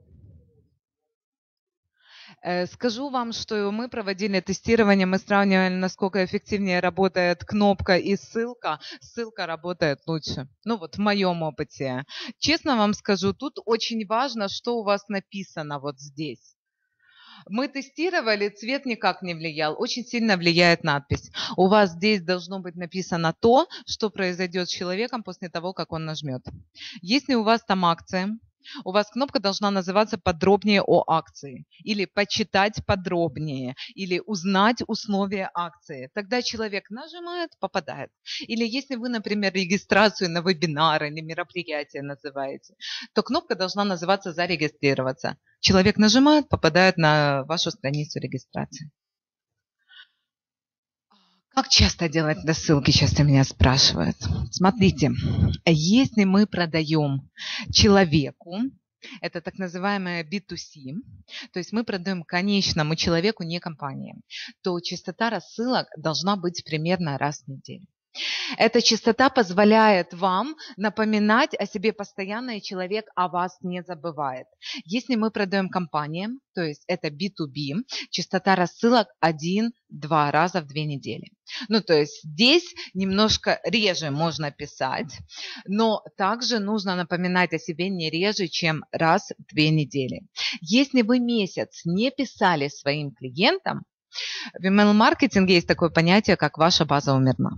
Speaker 2: скажу вам, что мы проводили тестирование, мы сравнивали, насколько эффективнее работает кнопка и ссылка. Ссылка работает лучше. Ну вот в моем опыте. Честно вам скажу, тут очень важно, что у вас написано вот здесь. Мы тестировали, цвет никак не влиял. Очень сильно влияет надпись. У вас здесь должно быть написано то, что произойдет с человеком после того, как он нажмет. Если у вас там акция, У вас кнопка должна называться «Подробнее о акции» или «Почитать подробнее» или «Узнать условия акции». Тогда человек нажимает, попадает. Или если вы, например, регистрацию на вебинар или мероприятие называете, то кнопка должна называться «Зарегистрироваться». Человек нажимает, попадает на вашу страницу регистрации. Как часто делать рассылки, часто меня спрашивают. Смотрите, если мы продаем человеку, это так называемое би ту си, то есть мы продаем конечному человеку, не компании, то частота рассылок должна быть примерно раз в неделю. Эта частота позволяет вам напоминать о себе постоянно, и человек о вас не забывает. Если мы продаем компаниям, то есть это би ту би, частота рассылок один-два раза в две недели. Ну, то есть здесь немножко реже можно писать, но также нужно напоминать о себе не реже, чем раз в две недели. Если вы месяц не писали своим клиентам, в email-маркетинге есть такое понятие, как ваша база умерла.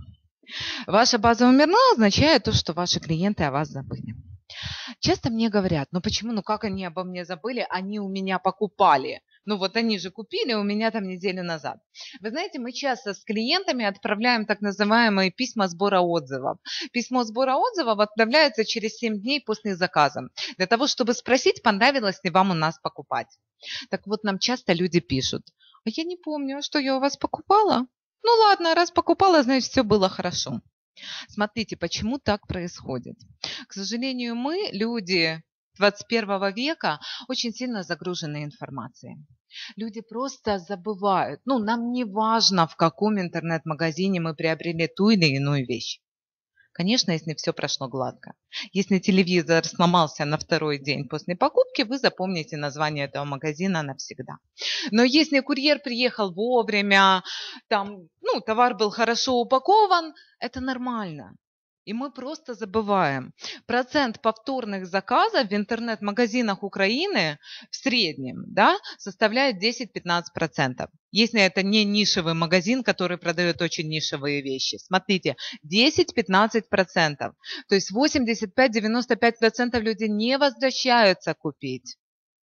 Speaker 2: Ваша база умерла означает то, что ваши клиенты о вас забыли. Часто мне говорят, ну почему, ну как они обо мне забыли, они у меня покупали. Ну вот они же купили у меня там неделю назад. Вы знаете, мы часто с клиентами отправляем так называемые письма сбора отзывов. Письмо сбора отзывов отправляется через семь дней после заказа, для того, чтобы спросить, понравилось ли вам у нас покупать. Так вот, нам часто люди пишут, а я не помню, что я у вас покупала. Ну ладно, раз покупала, значит, все было хорошо. Смотрите, почему так происходит. К сожалению, мы, люди двадцать первого века, очень сильно загружены информацией. Люди просто забывают. Ну, нам не важно, в каком интернет-магазине мы приобрели ту или иную вещь. Конечно, если все прошло гладко. Если телевизор сломался на второй день после покупки, вы запомните название этого магазина навсегда. Но если курьер приехал вовремя, там, ну, товар был хорошо упакован, это нормально. И мы просто забываем. Процент повторных заказов в интернет-магазинах Украины в среднем, да, составляет десять-пятнадцать процентов. Если это не нишевый магазин, который продает очень нишевые вещи. Смотрите, десять-пятнадцать процентов. То есть восемьдесят пять-девяносто пять процентов людей не возвращаются купить.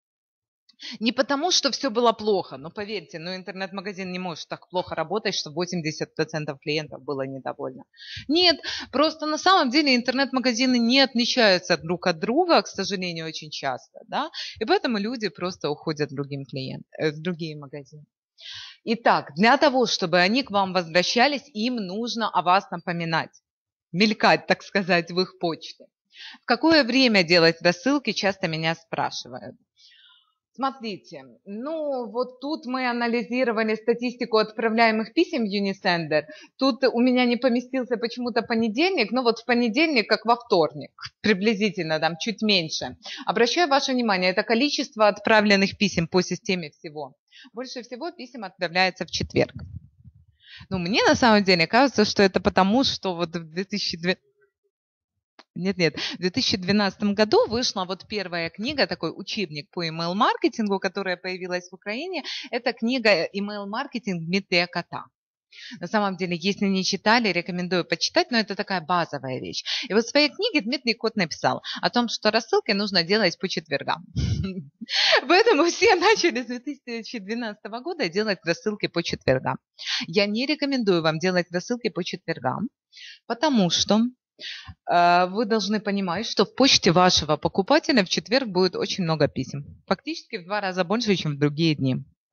Speaker 2: Не потому, что все было плохо, но поверьте, ну, интернет-магазин не может так плохо работать, что восемьдесят процентов клиентов было недовольно. Нет, просто на самом деле интернет-магазины не отличаются друг от друга, к сожалению, очень часто, да, и поэтому люди просто уходят в, другим клиент, э, в другие магазины. Итак, для того, чтобы они к вам возвращались, им нужно о вас напоминать, мелькать, так сказать, в их почте. В какое время делать рассылки, часто меня спрашивают. Смотрите, ну вот тут мы анализировали статистику отправляемых писем в Unisender. Тут у меня не поместился почему-то понедельник, но вот в понедельник, как во вторник, приблизительно там чуть меньше. Обращаю ваше внимание, это количество отправленных писем по системе всего. Больше всего писем отправляется в четверг. Ну, мне на самом деле кажется, что это потому, что вот в две тысячи двенадцатом Нет-нет, в две тысячи двенадцатом году вышла вот первая книга, такой учебник по email-маркетингу, которая появилась в Украине. Это книга «Email-маркетинг» Дмитрия Кота. На самом деле, если не читали, рекомендую почитать, но это такая базовая вещь. И вот в своей книге Дмитрий Кот написал о том, что рассылки нужно делать по четвергам. Поэтому все начали с две тысячи двенадцатого года делать рассылки по четвергам. Я не рекомендую вам делать рассылки по четвергам, потому что вы должны понимать, что в почте вашего покупателя в четверг будет очень много писем. Фактически в два раза больше, чем в другие дни.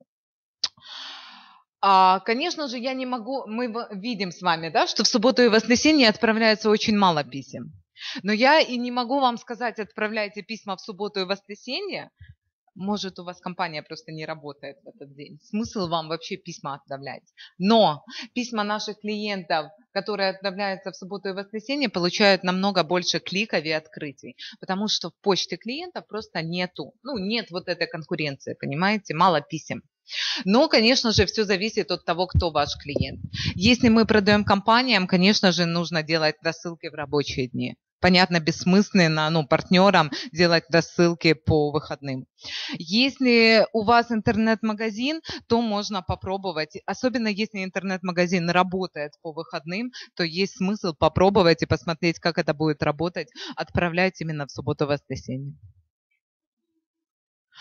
Speaker 2: А, конечно же, я не могу, мы видим с вами, да, что в субботу и воскресенье отправляется очень мало писем. Но я и не могу вам сказать, отправляйте письма в субботу и воскресенье. Может, у вас компания просто не работает в этот день. Смысл вам вообще письма отправлять. Но письма наших клиентов, которые отправляются в субботу и воскресенье, получают намного больше кликов и открытий. Потому что в почте клиентов просто нету. Ну, нет вот этой конкуренции, понимаете? Мало писем. Но, конечно же, все зависит от того, кто ваш клиент. Если мы продаем компаниям, конечно же, нужно делать рассылки в рабочие дни. Понятно, бессмысленно, ну, партнерам делать рассылки по выходным. Если у вас интернет-магазин, то можно попробовать, особенно если интернет-магазин работает по выходным, то есть смысл попробовать и посмотреть, как это будет работать, отправлять именно в субботу-воскресенье.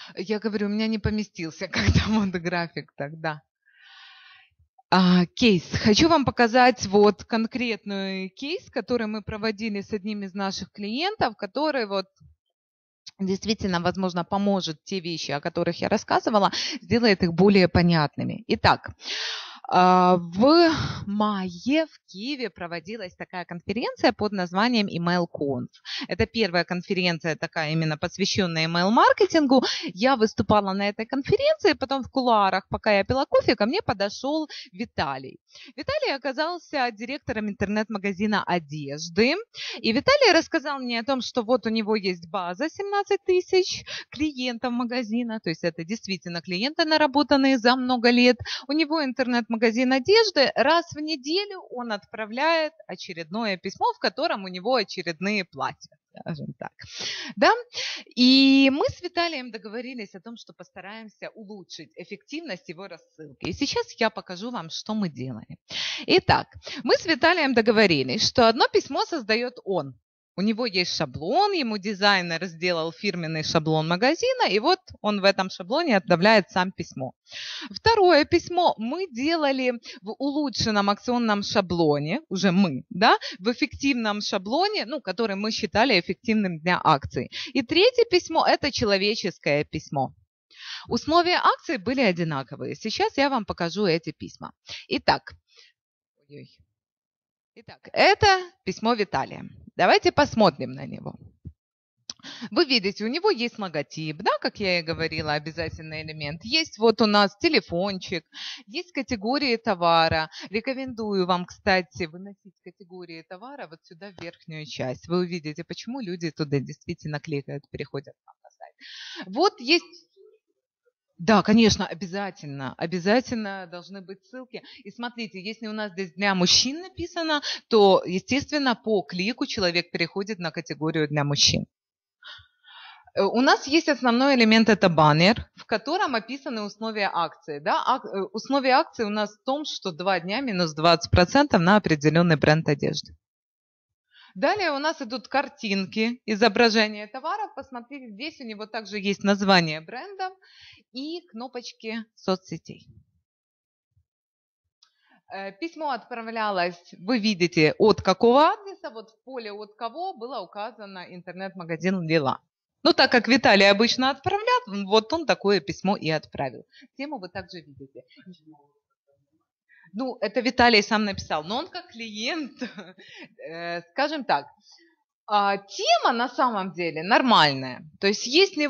Speaker 2: Я говорю, у меня не поместился как-то вот график тогда. А, кейс. Хочу вам показать вот конкретный кейс, который мы проводили с одним из наших клиентов, который вот действительно, возможно, поможет те вещи, о которых я рассказывала, сделает их более понятными. Итак, в мае в Киеве проводилась такая конференция под названием EmailConf. Это первая конференция такая именно посвященная email-маркетингу. Я выступала на этой конференции, потом в кулуарах, пока я пила кофе, ко мне подошел Виталий. Виталий оказался директором интернет-магазина одежды. И Виталий рассказал мне о том, что вот у него есть база семнадцать тысяч клиентов магазина, то есть это действительно клиенты, наработанные за много лет. У него интернет-магазин магазин одежды, раз в неделю он отправляет очередное письмо, в котором у него очередные платья, скажем так. Да? И мы с Виталием договорились о том, что постараемся улучшить эффективность его рассылки. И сейчас я покажу вам, что мы делаем. Итак, мы с Виталием договорились, что одно письмо создает он. У него есть шаблон, ему дизайнер сделал фирменный шаблон магазина, и вот он в этом шаблоне отправляет сам письмо. Второе письмо мы делали в улучшенном акционном шаблоне, уже мы, да, в эффективном шаблоне, ну, который мы считали эффективным для акций. И третье письмо – это человеческое письмо. Условия акции были одинаковые. Сейчас я вам покажу эти письма. Итак, Итак это письмо Виталия. Давайте посмотрим на него. Вы видите, у него есть логотип, да, как я и говорила, обязательный элемент. Есть вот у нас телефончик, есть категории товара. Рекомендую вам, кстати, выносить категории товара вот сюда в верхнюю часть. Вы увидите, почему люди туда действительно кликают, переходят на сайт. Вот есть... Да, конечно, обязательно. Обязательно должны быть ссылки. И смотрите, если у нас здесь для мужчин написано, то, естественно, по клику человек переходит на категорию для мужчин. У нас есть основной элемент, это баннер, в котором описаны условия акции. Да? А, условия акции у нас в том, что два дня минус двадцать процентов на определенный бренд одежды. Далее у нас идут картинки, изображения товаров. Посмотрите, здесь у него также есть название брендов и кнопочки соцсетей. Письмо отправлялось, вы видите, от какого адреса, вот в поле от кого было указано интернет-магазин Лила. Ну, так как Виталий обычно отправлял, вот он такое письмо и отправил. Тему вы также видите. Ну, это Виталий сам написал, но он как клиент, э, скажем так, э, тема на самом деле нормальная. То есть если...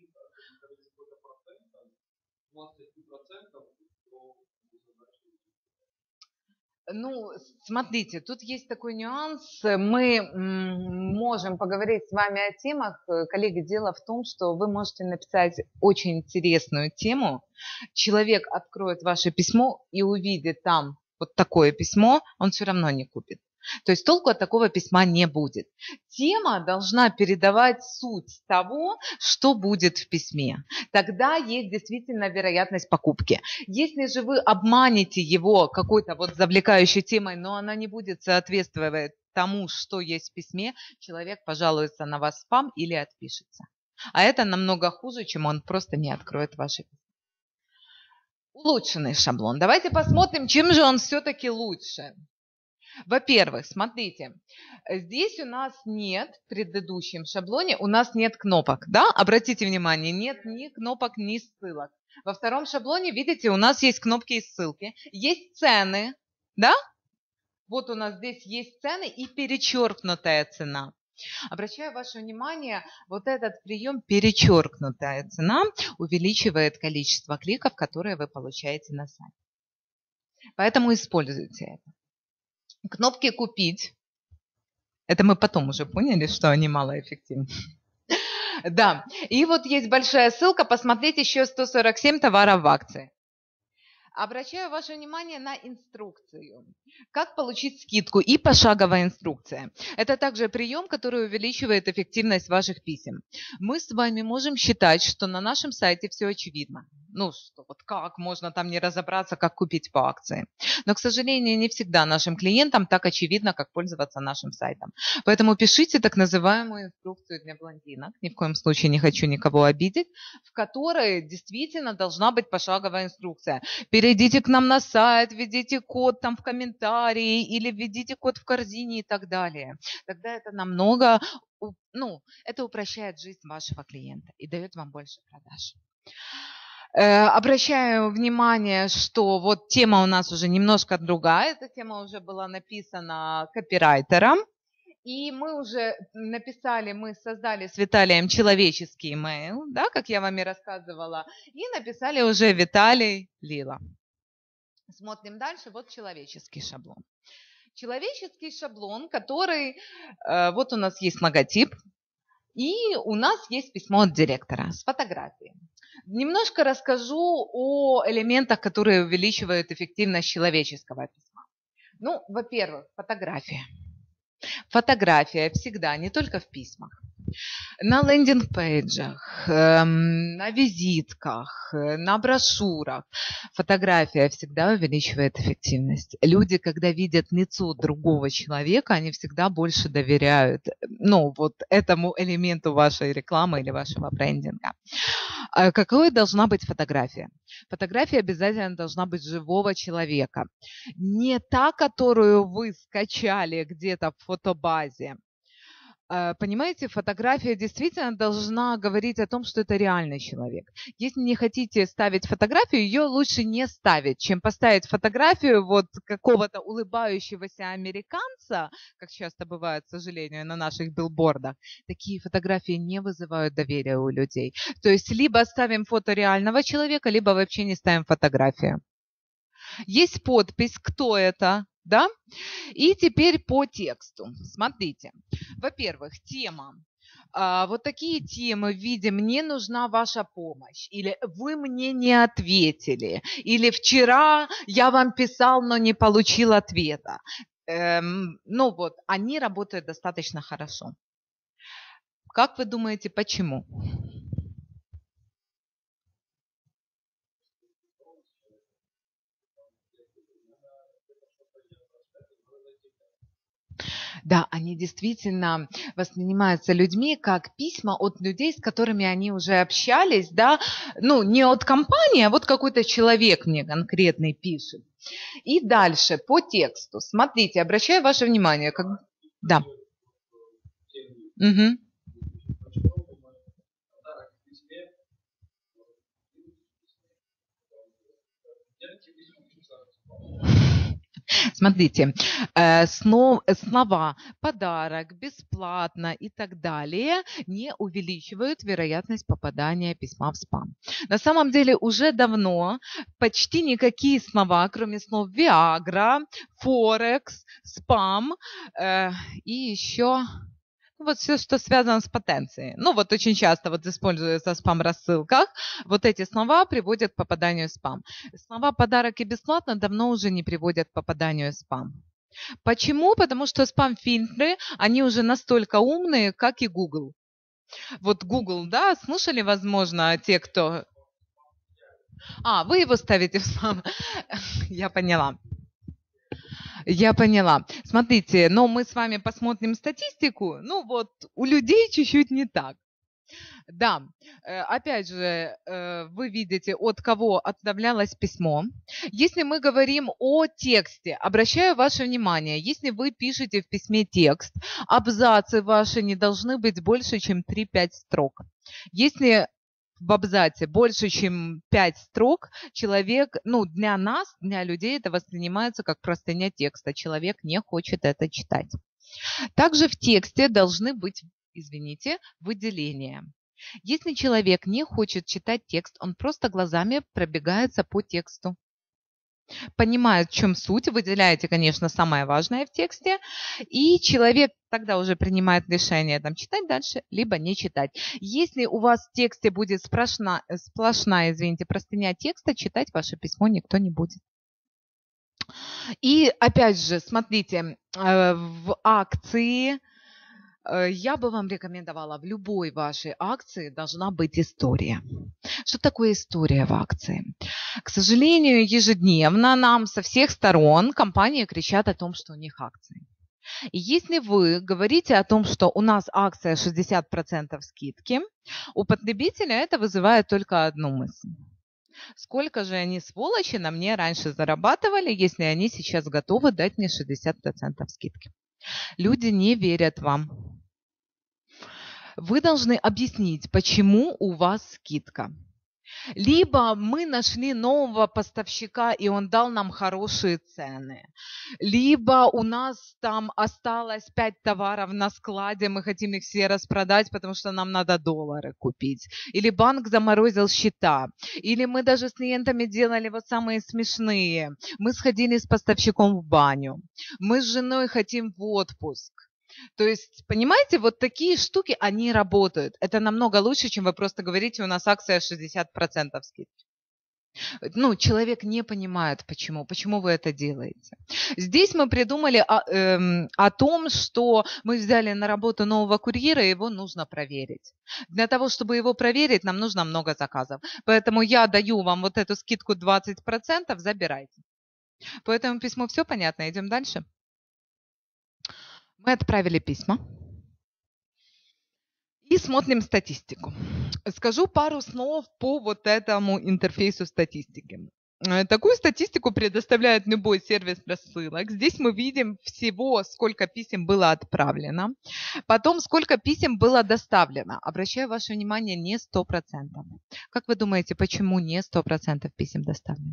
Speaker 2: Ну, смотрите, тут есть такой нюанс. Мы можем поговорить с вами о темах. Коллеги, дело в том, что вы можете написать очень интересную тему. Человек откроет ваше письмо и увидит там вот такое письмо, он все равно не купит. То есть толку от такого письма не будет. Тема должна передавать суть того, что будет в письме. Тогда есть действительно вероятность покупки. Если же вы обманете его какой-то вот завлекающей темой, но она не будет соответствовать тому, что есть в письме, человек пожалуется на вас в спам или отпишется. А это намного хуже, чем он просто не откроет ваше письмо. Улучшенный шаблон. Давайте посмотрим, чем же он все-таки лучше. Во-первых, смотрите, здесь у нас нет, в предыдущем шаблоне у нас нет кнопок, да? Обратите внимание, нет ни кнопок, ни ссылок. Во втором шаблоне, видите, у нас есть кнопки и ссылки, есть цены, да? Вот у нас здесь есть цены и перечеркнутая цена. Обращаю ваше внимание, вот этот прием перечеркнутая цена увеличивает количество кликов, которые вы получаете на сайте. Поэтому используйте это. Кнопки «Купить». Это мы потом уже поняли, что они малоэффективны. Да, и вот есть большая ссылка. Посмотрите еще сто сорок семь товаров в акции. Обращаю ваше внимание на инструкцию. Как получить скидку и пошаговая инструкция. Это также прием, который увеличивает эффективность ваших писем. Мы с вами можем считать, что на нашем сайте все очевидно. Ну, что, вот как можно там не разобраться, как купить по акции. Но, к сожалению, не всегда нашим клиентам так очевидно, как пользоваться нашим сайтом. Поэтому пишите так называемую инструкцию для блондинок. Ни в коем случае не хочу никого обидеть, в которой действительно должна быть пошаговая инструкция. Перейдите к нам на сайт, введите код там в комментарии или введите код в корзине и так далее. Тогда это намного, ну, это упрощает жизнь вашего клиента и дает вам больше продаж. Обращаю внимание, что вот тема у нас уже немножко другая. Эта тема уже была написана копирайтером. И мы уже написали, мы создали с Виталием человеческий email, да, как я вам и рассказывала. И написали уже Виталий Лила. Смотрим дальше. Вот человеческий шаблон. Человеческий шаблон, который... Вот у нас есть логотип. И у нас есть письмо от директора с фотографией. Немножко расскажу о элементах, которые увеличивают эффективность человеческого письма. Ну, во-первых, фотография. Фотография всегда, не только в письмах. На лендинг-пейджах, на визитках, на брошюрах. Фотография всегда увеличивает эффективность. Люди, когда видят лицо другого человека, они всегда больше доверяют, ну, вот этому элементу вашей рекламы или вашего брендинга. Какой должна быть фотография? Фотография обязательно должна быть живого человека. Не та, которую вы скачали где-то в фотобазе. Понимаете, фотография действительно должна говорить о том, что это реальный человек. Если не хотите ставить фотографию, ее лучше не ставить, чем поставить фотографию вот какого-то улыбающегося американца, как часто бывает, к сожалению, на наших билбордах. Такие фотографии не вызывают доверия у людей. То есть либо ставим фото реального человека, либо вообще не ставим фотографию. Есть подпись, кто это. Да? И теперь по тексту. Смотрите. Во-первых, тема. А, вот такие темы в виде «мне нужна ваша помощь» или «вы мне не ответили» или «вчера я вам писал, но не получил ответа». Эм, ну вот, они работают достаточно хорошо. Как вы думаете, почему? Да, они действительно воспринимаются людьми как письма от людей, с которыми они уже общались, да, ну, не от компании, а вот какой-то человек мне конкретный пишет. И дальше по тексту. Смотрите, обращаю ваше внимание, как... Да. Угу. Смотрите, э, снов, слова «подарок», «бесплатно» и так далее не увеличивают вероятность попадания письма в спам. На самом деле уже давно почти никакие слова, кроме слов «Виагра», «Форекс», «спам» э, и еще... Вот все, что связано с потенцией. Ну, вот очень часто вот используется в спам-рассылках. Вот эти слова приводят к попаданию в спам. Слова «подарок» и «бесплатно» давно уже не приводят к попаданию в спам. Почему? Потому что спам-фильтры, они уже настолько умные, как и Google. Вот Google, да, слышали, возможно, те, кто... А, вы его ставите в спам. Я поняла. Я поняла. Смотрите, но мы с вами посмотрим статистику. Ну вот, у людей чуть-чуть не так. Да, опять же, вы видите, от кого отправлялось письмо. Если мы говорим о тексте, обращаю ваше внимание, если вы пишете в письме текст, абзацы ваши не должны быть больше, чем три-пять строк. Если в абзаце больше, чем пять строк, человек, ну, для нас, для людей это воспринимается как простыня текста. Человек не хочет это читать. Также в тексте должны быть, извините, выделения. Если человек не хочет читать текст, он просто глазами пробегается по тексту. Понимает, в чем суть, выделяете, конечно, самое важное в тексте, и человек тогда уже принимает решение, там, читать дальше, либо не читать. Если у вас в тексте будет сплошная, сплошная, извините, простыня текста, читать ваше письмо никто не будет. И опять же, смотрите, в акции Э, Я бы вам рекомендовала, в любой вашей акции должна быть история. Что такое история в акции? К сожалению, ежедневно нам со всех сторон компании кричат о том, что у них акции. И если вы говорите о том, что у нас акция шестьдесят процентов скидки, у потребителя это вызывает только одну мысль. Сколько же они, сволочи, на мне раньше зарабатывали, если они сейчас готовы дать мне шестьдесят процентов скидки? Люди не верят вам. Вы должны объяснить, почему у вас скидка. Либо мы нашли нового поставщика, и он дал нам хорошие цены. Либо у нас там осталось пять товаров на складе, мы хотим их все распродать, потому что нам надо доллары купить. Или банк заморозил счета. Или мы даже с клиентами делали вот самые смешные. Мы сходили с поставщиком в баню. Мы с женой хотим в отпуск. То есть, понимаете, вот такие штуки, они работают. Это намного лучше, чем вы просто говорите, у нас акция шестьдесят процентов скидки. Ну, человек не понимает, почему, почему вы это делаете. Здесь мы придумали о, эм, о том, что мы взяли на работу нового курьера, и его нужно проверить. Для того, чтобы его проверить, нам нужно много заказов. Поэтому я даю вам вот эту скидку двадцать процентов, забирайте. По этому письму все понятно, идем дальше. Мы отправили письма и смотрим статистику. Скажу пару слов по вот этому интерфейсу статистики. Э, Такую статистику предоставляет любой сервис рассылок. Здесь мы видим всего, сколько писем было отправлено, потом сколько писем было доставлено. Обращаю ваше внимание, не сто процентов. Как вы думаете, почему не сто процентов писем доставлено?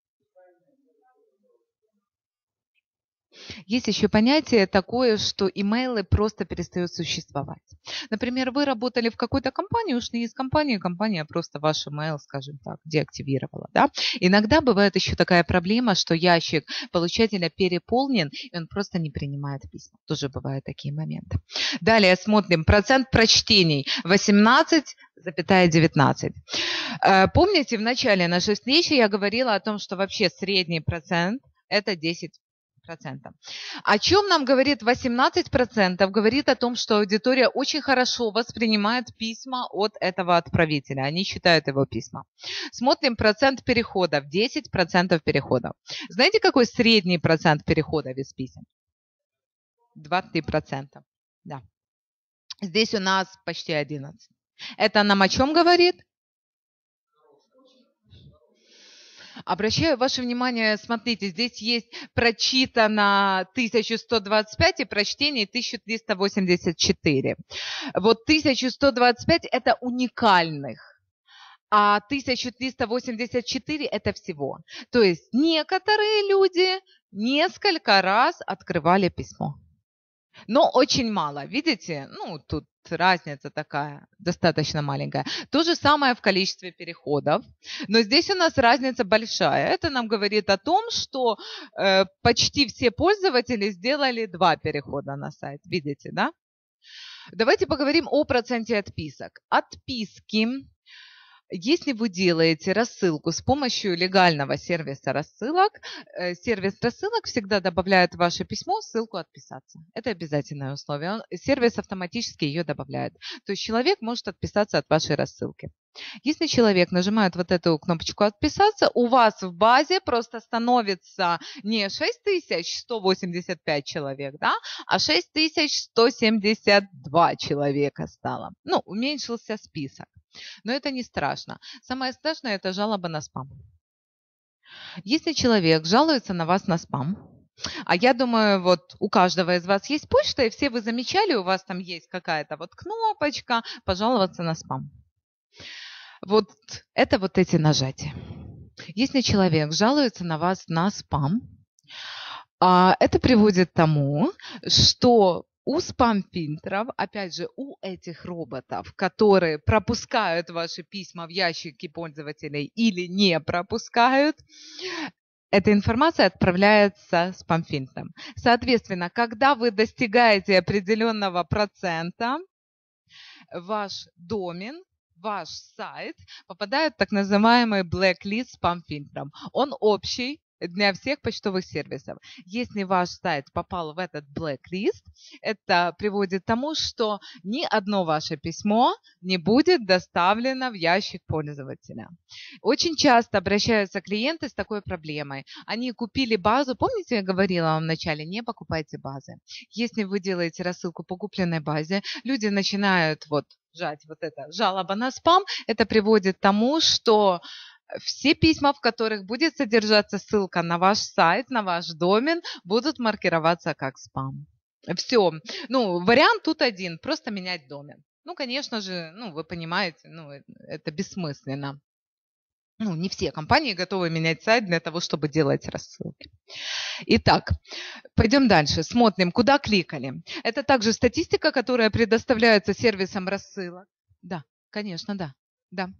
Speaker 2: Есть еще понятие такое, что имейлы просто перестают существовать. Например, вы работали в какой-то компании, ушли из компании, компания просто ваш имейл, скажем так, деактивировала. Да? Иногда бывает еще такая проблема, что ящик получателя переполнен, и он просто не принимает письма. Тоже бывают такие моменты. Далее смотрим процент прочтений восемнадцать целых девятнадцать сотых. Помните, в начале нашей встречи я говорила о том, что вообще средний процент – это десять процентов. О чем нам говорит восемнадцать процентов? Говорит о том, что аудитория очень хорошо воспринимает письма от этого отправителя. Они читают его письма. Смотрим процент переходов. десять процентов переходов. Знаете, какой средний процент переходов из писем? двадцать три процента. Да. Здесь у нас почти одиннадцать. Это нам о чем говорит? Обращаю ваше внимание, смотрите, здесь есть прочитано тысяча сто двадцать пять и прочтений тысяча триста восемьдесят четыре. Вот тысяча сто двадцать пять – это уникальных, а тысяча триста восемьдесят четыре – это всего. То есть некоторые люди несколько раз открывали письмо. Но очень мало, видите? Ну, тут разница такая, достаточно маленькая. То же самое в количестве переходов, но здесь у нас разница большая. Это нам говорит о том, что э, почти все пользователи сделали два перехода на сайт, видите, да? Давайте поговорим о проценте отписок. Отписки. Если вы делаете рассылку с помощью легального сервиса рассылок, сервис рассылок всегда добавляет в ваше письмо ссылку «Отписаться». Это обязательное условие. Он, сервис автоматически ее добавляет. То есть человек может отписаться от вашей рассылки. Если человек нажимает вот эту кнопочку «Отписаться», у вас в базе просто становится не шесть тысяч сто восемьдесят пять человек, да, а шесть тысяч сто семьдесят два человека стало. Ну, уменьшился список. Но это не страшно. Самое страшное – это жалоба на спам. Если человек жалуется на вас на спам, а я думаю, вот у каждого из вас есть почта, и все вы замечали, у вас там есть какая-то вот кнопочка «Пожаловаться на спам». Вот это вот эти нажатия. Если человек жалуется на вас на спам, это приводит к тому, что у спам-фильтров, опять же, у этих роботов, которые пропускают ваши письма в ящики пользователей или не пропускают, эта информация отправляется спам-фильтром. Соответственно, когда вы достигаете определенного процента, ваш домен, ваш сайт попадает в так называемый blacklist спам-фильтром. Он общий, для всех почтовых сервисов. Если ваш сайт попал в этот blacklist, это приводит к тому, что ни одно ваше письмо не будет доставлено в ящик пользователя. Очень часто обращаются клиенты с такой проблемой. Они купили базу. Помните, я говорила вам вначале, не покупайте базы. Если вы делаете рассылку по купленной базе, люди начинают вот жать вот это жалоба на спам. Это приводит к тому, что все письма, в которых будет содержаться ссылка на ваш сайт, на ваш домен, будут маркироваться как спам. Все. Ну, вариант тут один. Просто менять домен. Ну, конечно же, ну, вы понимаете, ну, это бессмысленно. Ну, не все компании готовы менять сайт для того, чтобы делать рассылки. Итак, пойдем дальше. Смотрим, куда кликали. Это также статистика, которая предоставляется сервисом рассылок. Да, конечно, да. Да.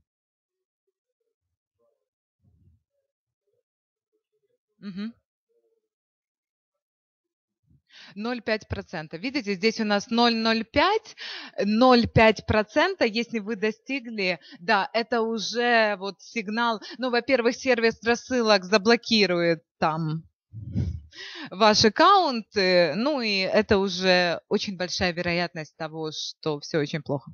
Speaker 2: Угу. ноль целых пять десятых процента. Видите, здесь у нас ноль целых ноль пять, ноль целых пять десятых процента, если вы достигли, да, это уже вот сигнал. Ну, во-первых, сервис рассылок заблокирует там ваш аккаунт, ну и это уже очень большая вероятность того, что все очень плохо.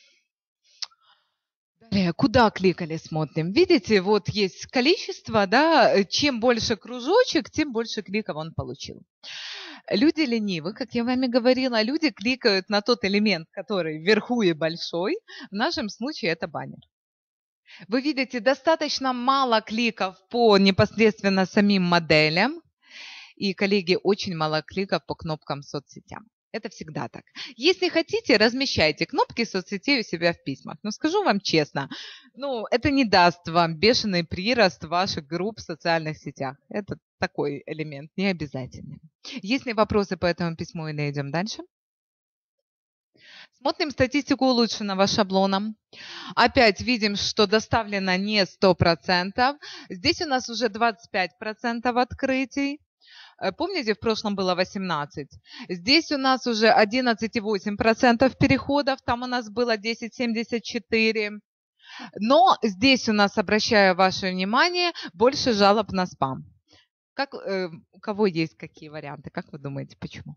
Speaker 2: Куда кликали, смотрим. Видите, вот есть количество, да, чем больше кружочек, тем больше кликов он получил. Люди ленивы, как я вами говорила, люди кликают на тот элемент, который вверху и большой. В нашем случае это баннер. Вы видите, достаточно мало кликов по непосредственно самим моделям. И, коллеги, очень мало кликов по кнопкам соцсетям. Это всегда так. Если хотите, размещайте кнопки соцсетей у себя в письмах. Но скажу вам честно, ну, это не даст вам бешеный прирост ваших групп в социальных сетях. Это такой элемент, не обязательный. Есть ли вопросы по этому письму или идем дальше? Смотрим статистику улучшенного шаблона. Опять видим, что доставлено не сто процентов. Здесь у нас уже двадцать пять процентов открытий. Помните, в прошлом было восемнадцать? Здесь у нас уже одиннадцать целых восемь десятых процента переходов, там у нас было десять целых семьдесят четыре сотых. Но здесь у нас, обращаю ваше внимание, больше жалоб на спам. Как, э, у кого есть какие варианты? Как вы думаете, почему?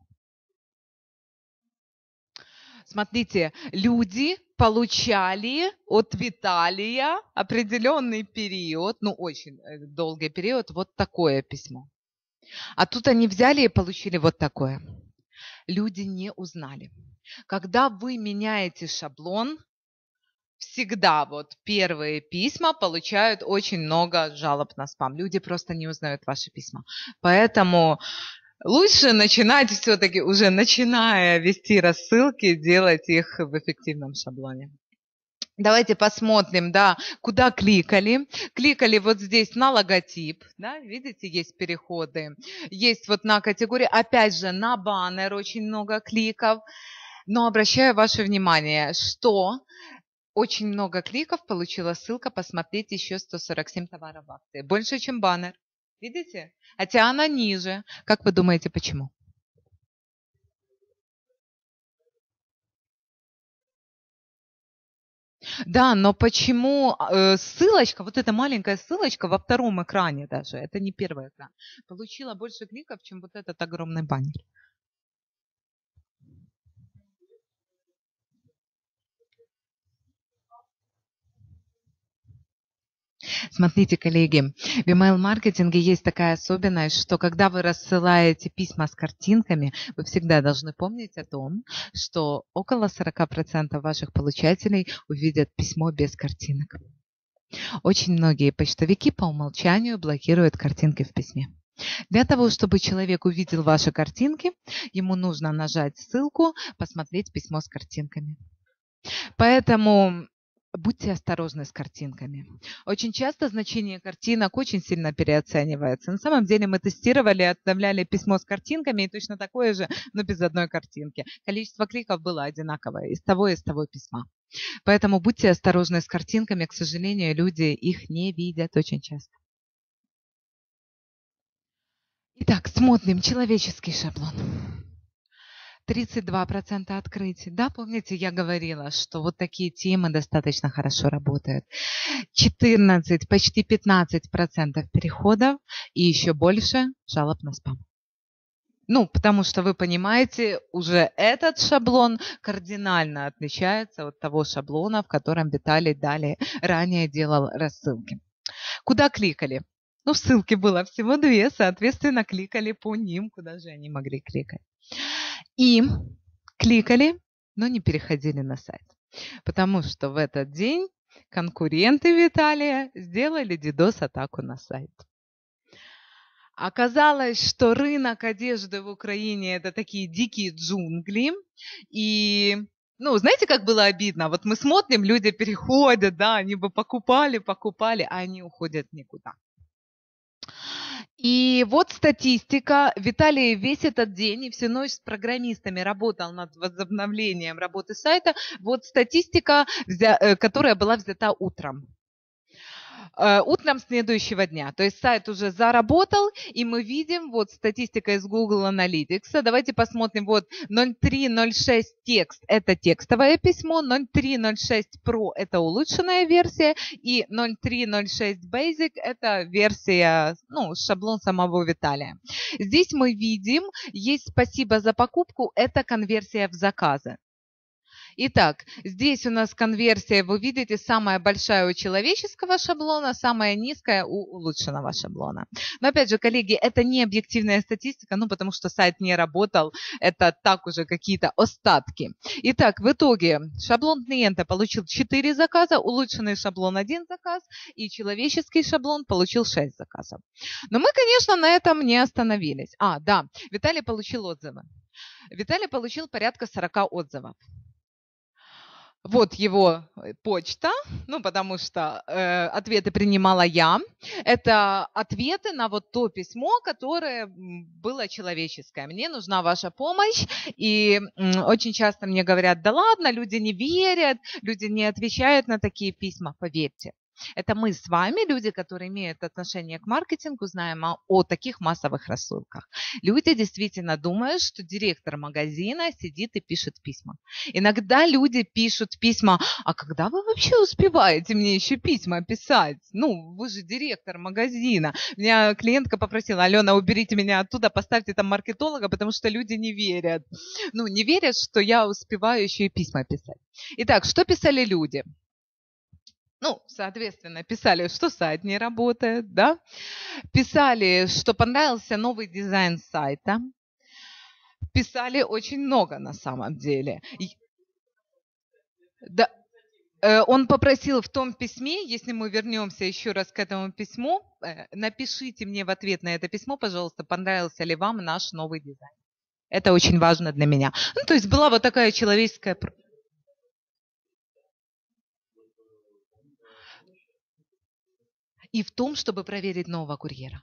Speaker 2: Смотрите, люди получали от Виталия определенный период, ну очень долгий период, вот такое письмо. А тут они взяли и получили вот такое. Люди не узнали. Когда вы меняете шаблон, всегда вот первые письма получают очень много жалоб на спам. Люди просто не узнают ваши письма. Поэтому лучше начинать все-таки, уже начиная вести рассылки, делать их в эффективном шаблоне. Давайте посмотрим, да, куда кликали. Кликали вот здесь на логотип, да, видите, есть переходы. Есть вот на категории, опять же, на баннер очень много кликов. Но обращаю ваше внимание, что очень много кликов получила ссылка «Посмотреть еще сто сорок семь товаров в акции». Больше, чем баннер. Видите? Хотя она ниже. Как вы думаете, почему? Да, но почему э, ссылочка, вот эта маленькая ссылочка во втором экране даже, это не первый экран, получила больше кликов, чем вот этот огромный баннер? Смотрите, коллеги, в email-маркетинге есть такая особенность, что когда вы рассылаете письма с картинками, вы всегда должны помнить о том, что около сорок процентов ваших получателей увидят письмо без картинок. Очень многие почтовики по умолчанию блокируют картинки в письме. Для того, чтобы человек увидел ваши картинки, ему нужно нажать ссылку «Посмотреть письмо с картинками». Поэтому будьте осторожны с картинками. Очень часто значение картинок очень сильно переоценивается. На самом деле мы тестировали, отправляли письмо с картинками, и точно такое же, но без одной картинки. Количество кликов было одинаковое из того и из того письма. Поэтому будьте осторожны с картинками. К сожалению, люди их не видят очень часто. Итак, смотрим человеческий шаблон. тридцать два процента открытий. Да, помните, я говорила, что вот такие темы достаточно хорошо работают. четырнадцать, почти пятнадцать процентов переходов и еще больше жалоб на спам. Ну, потому что вы понимаете, уже этот шаблон кардинально отличается от того шаблона, в котором Виталий далее ранее делал рассылки. Куда кликали? Ну, ссылки было всего две, соответственно, кликали по ним, куда же они могли кликать. И кликали, но не переходили на сайт, потому что в этот день конкуренты Виталия сделали дидос-атаку на сайт. Оказалось, что рынок одежды в Украине – это такие дикие джунгли. И, ну, знаете, как было обидно? Вот мы смотрим, люди переходят, да, они бы покупали, покупали, а они уходят никуда. И вот статистика. Виталий весь этот день и всю ночь с программистами работал над возобновлением работы сайта. Вот статистика, которая была взята утром. Утром следующего дня. То есть сайт уже заработал, и мы видим вот статистика из Google Analytics. Давайте посмотрим. Вот ноль три ноль шесть текст – это текстовое письмо, ноль три ноль шесть Pro – это улучшенная версия, и ноль три ноль шесть Basic – это версия, ну, шаблон самого Виталия. Здесь мы видим, есть спасибо за покупку – это конверсия в заказы. Итак, здесь у нас конверсия, вы видите, самая большая у человеческого шаблона, самая низкая у улучшенного шаблона. Но опять же, коллеги, это не объективная статистика, ну потому что сайт не работал, это так уже какие-то остатки. Итак, в итоге шаблон клиента получил четыре заказа, улучшенный шаблон один заказ и человеческий шаблон получил шесть заказов. Но мы, конечно, на этом не остановились. А, да, Виталий получил отзывы. Виталий получил порядка сорока отзывов. Вот его почта, ну, потому что э, ответы принимала я. Это ответы на вот то письмо, которое было человеческое. Мне нужна ваша помощь. И м, очень часто мне говорят, да ладно, люди не верят, люди не отвечают на такие письма. Поверьте. Это мы с вами, люди, которые имеют отношение к маркетингу, знаем о, о таких массовых рассылках. Люди действительно думают, что директор магазина сидит и пишет письма. Иногда люди пишут письма, а когда вы вообще успеваете мне еще письма писать? Ну, вы же директор магазина. Меня клиентка попросила, Алена, уберите меня оттуда, поставьте там маркетолога, потому что люди не верят. Ну, не верят, что я успеваю еще и письма писать. Итак, что писали люди? Ну, соответственно, писали, что сайт не работает, да? Писали, что понравился новый дизайн сайта. Писали очень много на самом деле. Да, он попросил в том письме, если мы вернемся еще раз к этому письму, напишите мне в ответ на это письмо, пожалуйста, понравился ли вам наш новый дизайн. Это очень важно для меня. Ну, то есть была вот такая человеческая... И в том, чтобы проверить нового курьера.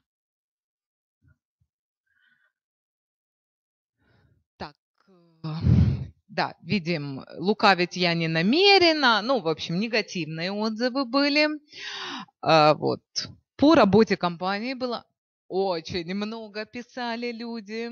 Speaker 2: Так, да, видим, лукавить я не намерена. Ну, в общем, негативные отзывы были. А, вот. По работе компании было очень много, писали люди.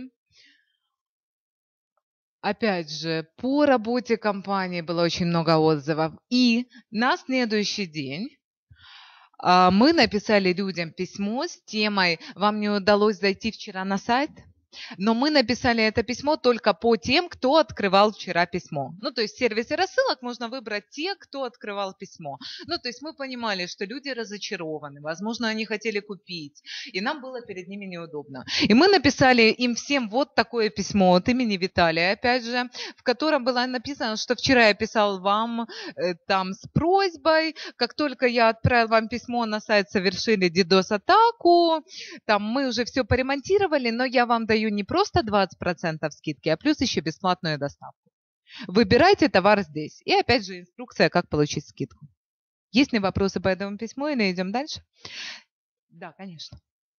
Speaker 2: Опять же, по работе компании было очень много отзывов. И на следующий день мы написали людям письмо с темой «Вам не удалось зайти вчера на сайт?» Но мы написали это письмо только по тем, кто открывал вчера письмо. Ну, то есть в сервисе рассылок можно выбрать те, кто открывал письмо. Ну, то есть мы понимали, что люди разочарованы, возможно, они хотели купить, и нам было перед ними неудобно. И мы написали им всем вот такое письмо от имени Виталия, опять же, в котором было написано, что вчера я писал вам э, там с просьбой, как только я отправил вам письмо, на сайт совершили дидос-атаку, там мы уже все поремонтировали, но я вам даю не просто двадцать процентов скидки, а плюс еще бесплатную доставку. Выбирайте товар здесь. И опять же инструкция, как получить скидку. Есть ли вопросы по этому письму или идем дальше? Да, конечно.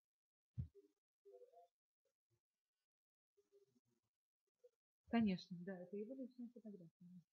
Speaker 2: Конечно, да, это его личная фотография.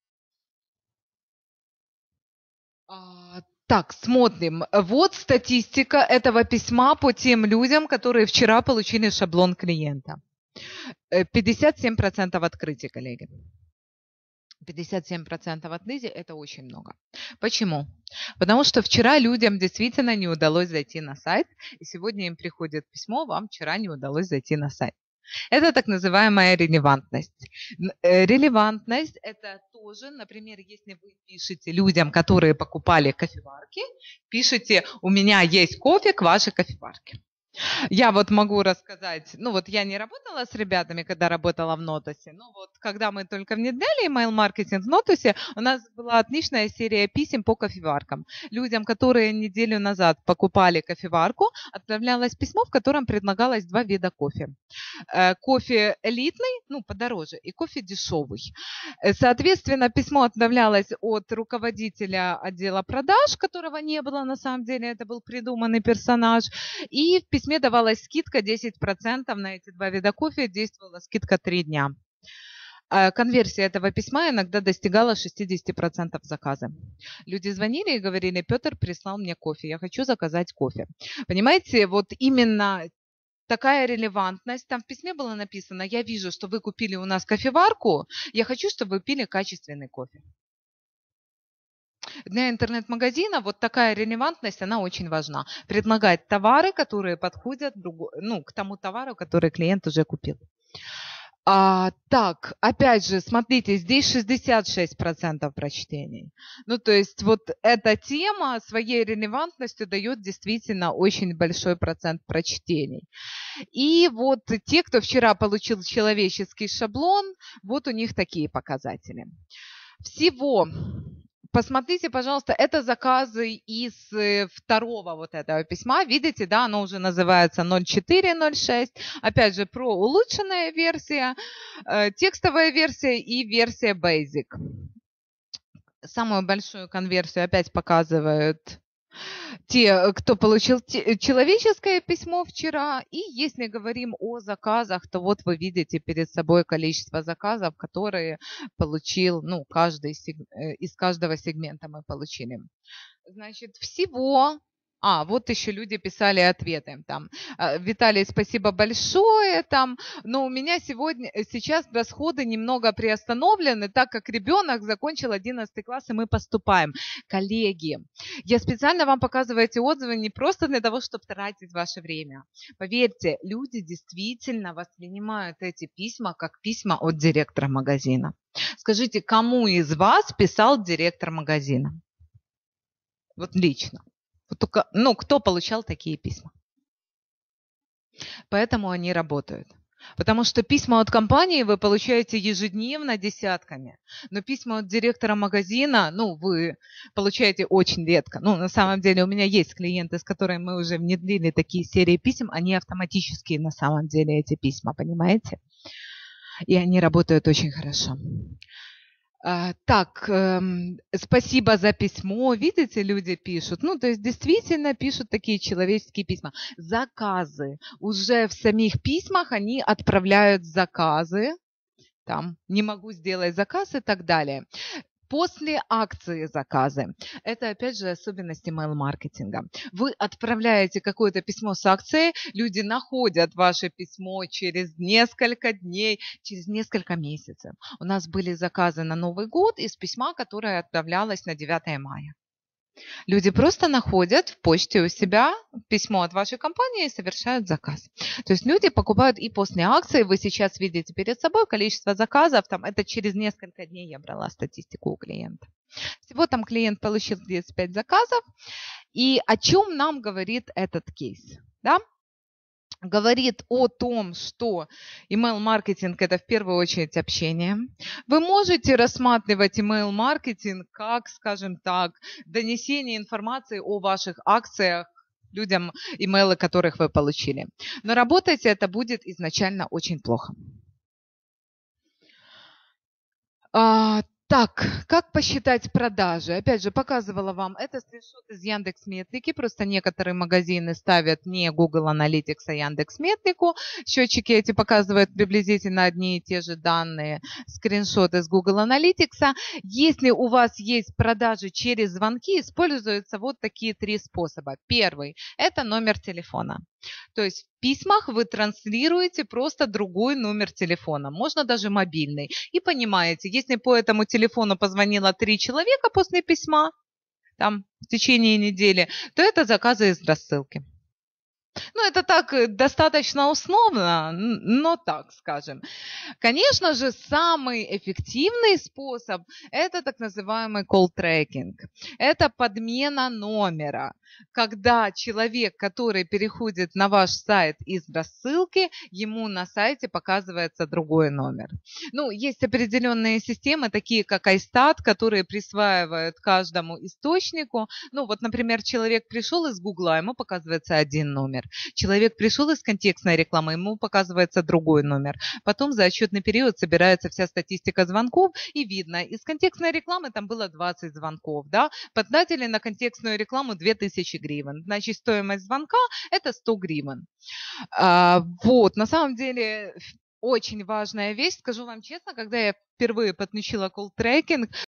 Speaker 2: А, так, смотрим. Вот статистика этого письма по тем людям, которые вчера получили шаблон клиента. Э, пятьдесят семь процентов открытий, коллеги. пятьдесят семь процентов открытий – это очень много. Почему? Потому что вчера людям действительно не удалось зайти на сайт, и сегодня им приходит письмо, вам вчера не удалось зайти на сайт. Это так называемая релевантность. Н- э, Релевантность – это тоже, например, если вы пишете людям, которые покупали кофеварки, пишите «У меня есть кофе к вашей кофеварке». Я вот могу рассказать, ну вот я не работала с ребятами, когда работала в Нотусе, но вот когда мы только внедряли email-маркетинг в Нотусе, у нас была отличная серия писем по кофеваркам. Людям, которые неделю назад покупали кофеварку, отправлялось письмо, в котором предлагалось два вида кофе. Э, Кофе элитный, ну подороже, и кофе дешевый. Э, Соответственно, письмо отправлялось от руководителя отдела продаж, которого не было на самом деле, это был придуманный персонаж, и в письме давалась скидка десять процентов на эти два вида кофе, действовала скидка три дня. А конверсия этого письма иногда достигала шестьдесят процентов заказа. Люди звонили и говорили: Петр прислал мне кофе, я хочу заказать кофе. Понимаете, вот именно такая релевантность. Там в письме было написано: я вижу, что вы купили у нас кофеварку, я хочу, чтобы вы пили качественный кофе. Для интернет-магазина вот такая релевантность, она очень важна. Предлагать товары, которые подходят друго- ну, к тому товару, который клиент уже купил. А, так, опять же, смотрите, здесь шестьдесят шесть процентов прочтений. Ну, то есть вот эта тема своей релевантностью дает действительно очень большой процент прочтений. И вот те, кто вчера получил человеческий шаблон, вот у них такие показатели. Всего, посмотрите, пожалуйста, это заказы из э, второго вот этого письма. Видите, да, оно уже называется ноль четыре ноль шесть. Опять же, про улучшенная версия, э, текстовая версия и версия Basic. Самую большую конверсию опять показывают те, кто получил те- человеческое письмо вчера. И если говорим о заказах, то вот вы видите перед собой количество заказов, которые получил, ну, каждый сег- э, из каждого сегмента мы получили. Значит, всего... А, вот еще люди писали ответы. Там, а, Виталий, спасибо большое. Там, но у меня сегодня, э, сейчас расходы немного приостановлены, так как ребенок закончил одиннадцатый класс, и мы поступаем. Коллеги, я специально вам показываю эти отзывы не просто для того, чтобы тратить ваше время. Поверьте, люди действительно воспринимают эти письма как письма от директора магазина. Скажите, кому из вас писал директор магазина? Вот лично. Вот только, ну, кто получал такие письма? Поэтому они работают. Потому что письма от компании вы получаете ежедневно десятками. Но письма от директора магазина, ну, вы получаете очень редко. Ну, на самом деле у меня есть клиенты, с которыми мы уже внедрили такие серии писем. Они автоматические на самом деле, эти письма, понимаете? И они работают очень хорошо. А, Так, эм, спасибо за письмо. Видите, люди пишут. Ну, то есть действительно пишут такие человеческие письма. Заказы. Уже в самих письмах они отправляют заказы. Там, не могу сделать заказ и так далее. После акции заказы. Это, опять же, особенность email-маркетинга. Вы отправляете какое-то письмо с акцией, люди находят ваше письмо через несколько дней, через несколько месяцев. У нас были заказы на Новый год из письма, которое отправлялось на девятое мая. Люди просто находят в почте у себя письмо от вашей компании и совершают заказ. То есть люди покупают и после акции. Вы сейчас видите перед собой количество заказов. Там, это через несколько дней я брала статистику у клиента. Всего там клиент получил тридцать пять заказов. И о чем нам говорит этот кейс? Да? Говорит о том, что email-маркетинг – это в первую очередь общение. Вы можете рассматривать email-маркетинг как, скажем так, донесение информации о ваших акциях людям, имейлы которых вы получили. Но работать это будет изначально очень плохо. А, так, как посчитать продажи? Опять же, показывала вам, это скриншот из Яндекс.Метрики, просто некоторые магазины ставят не Google Analytics, а Яндекс.Метрику. Счетчики эти показывают приблизительно одни и те же данные. Скриншот из Google Analytics. Если у вас есть продажи через звонки, используются вот такие три способа. Первый – это номер телефона. То есть в письмах вы транслируете просто другой номер телефона, можно даже мобильный. И понимаете, если по этому телефону позвонило три человека после письма, там, в течение недели, то это заказы из рассылки. Ну, это так э, достаточно условно, н- но так скажем. Конечно же, самый эффективный способ – это так называемый call tracking. Это подмена номера. Когда человек, который переходит на ваш сайт из рассылки, ему на сайте показывается другой номер. Ну, есть определенные системы, такие как iStat, которые присваивают каждому источнику. Ну, вот, например, человек пришел из Гугла, ему показывается один номер. Человек пришел из контекстной рекламы, ему показывается другой номер. Потом за отчетный период собирается вся статистика звонков, и видно, из контекстной рекламы там было двадцать звонков, да, потратили на контекстную рекламу две тысячи гривен. Значит, стоимость звонка – это сто гривен. А, вот, на самом деле, очень важная вещь, скажу вам честно, когда я впервые подключила call tracking,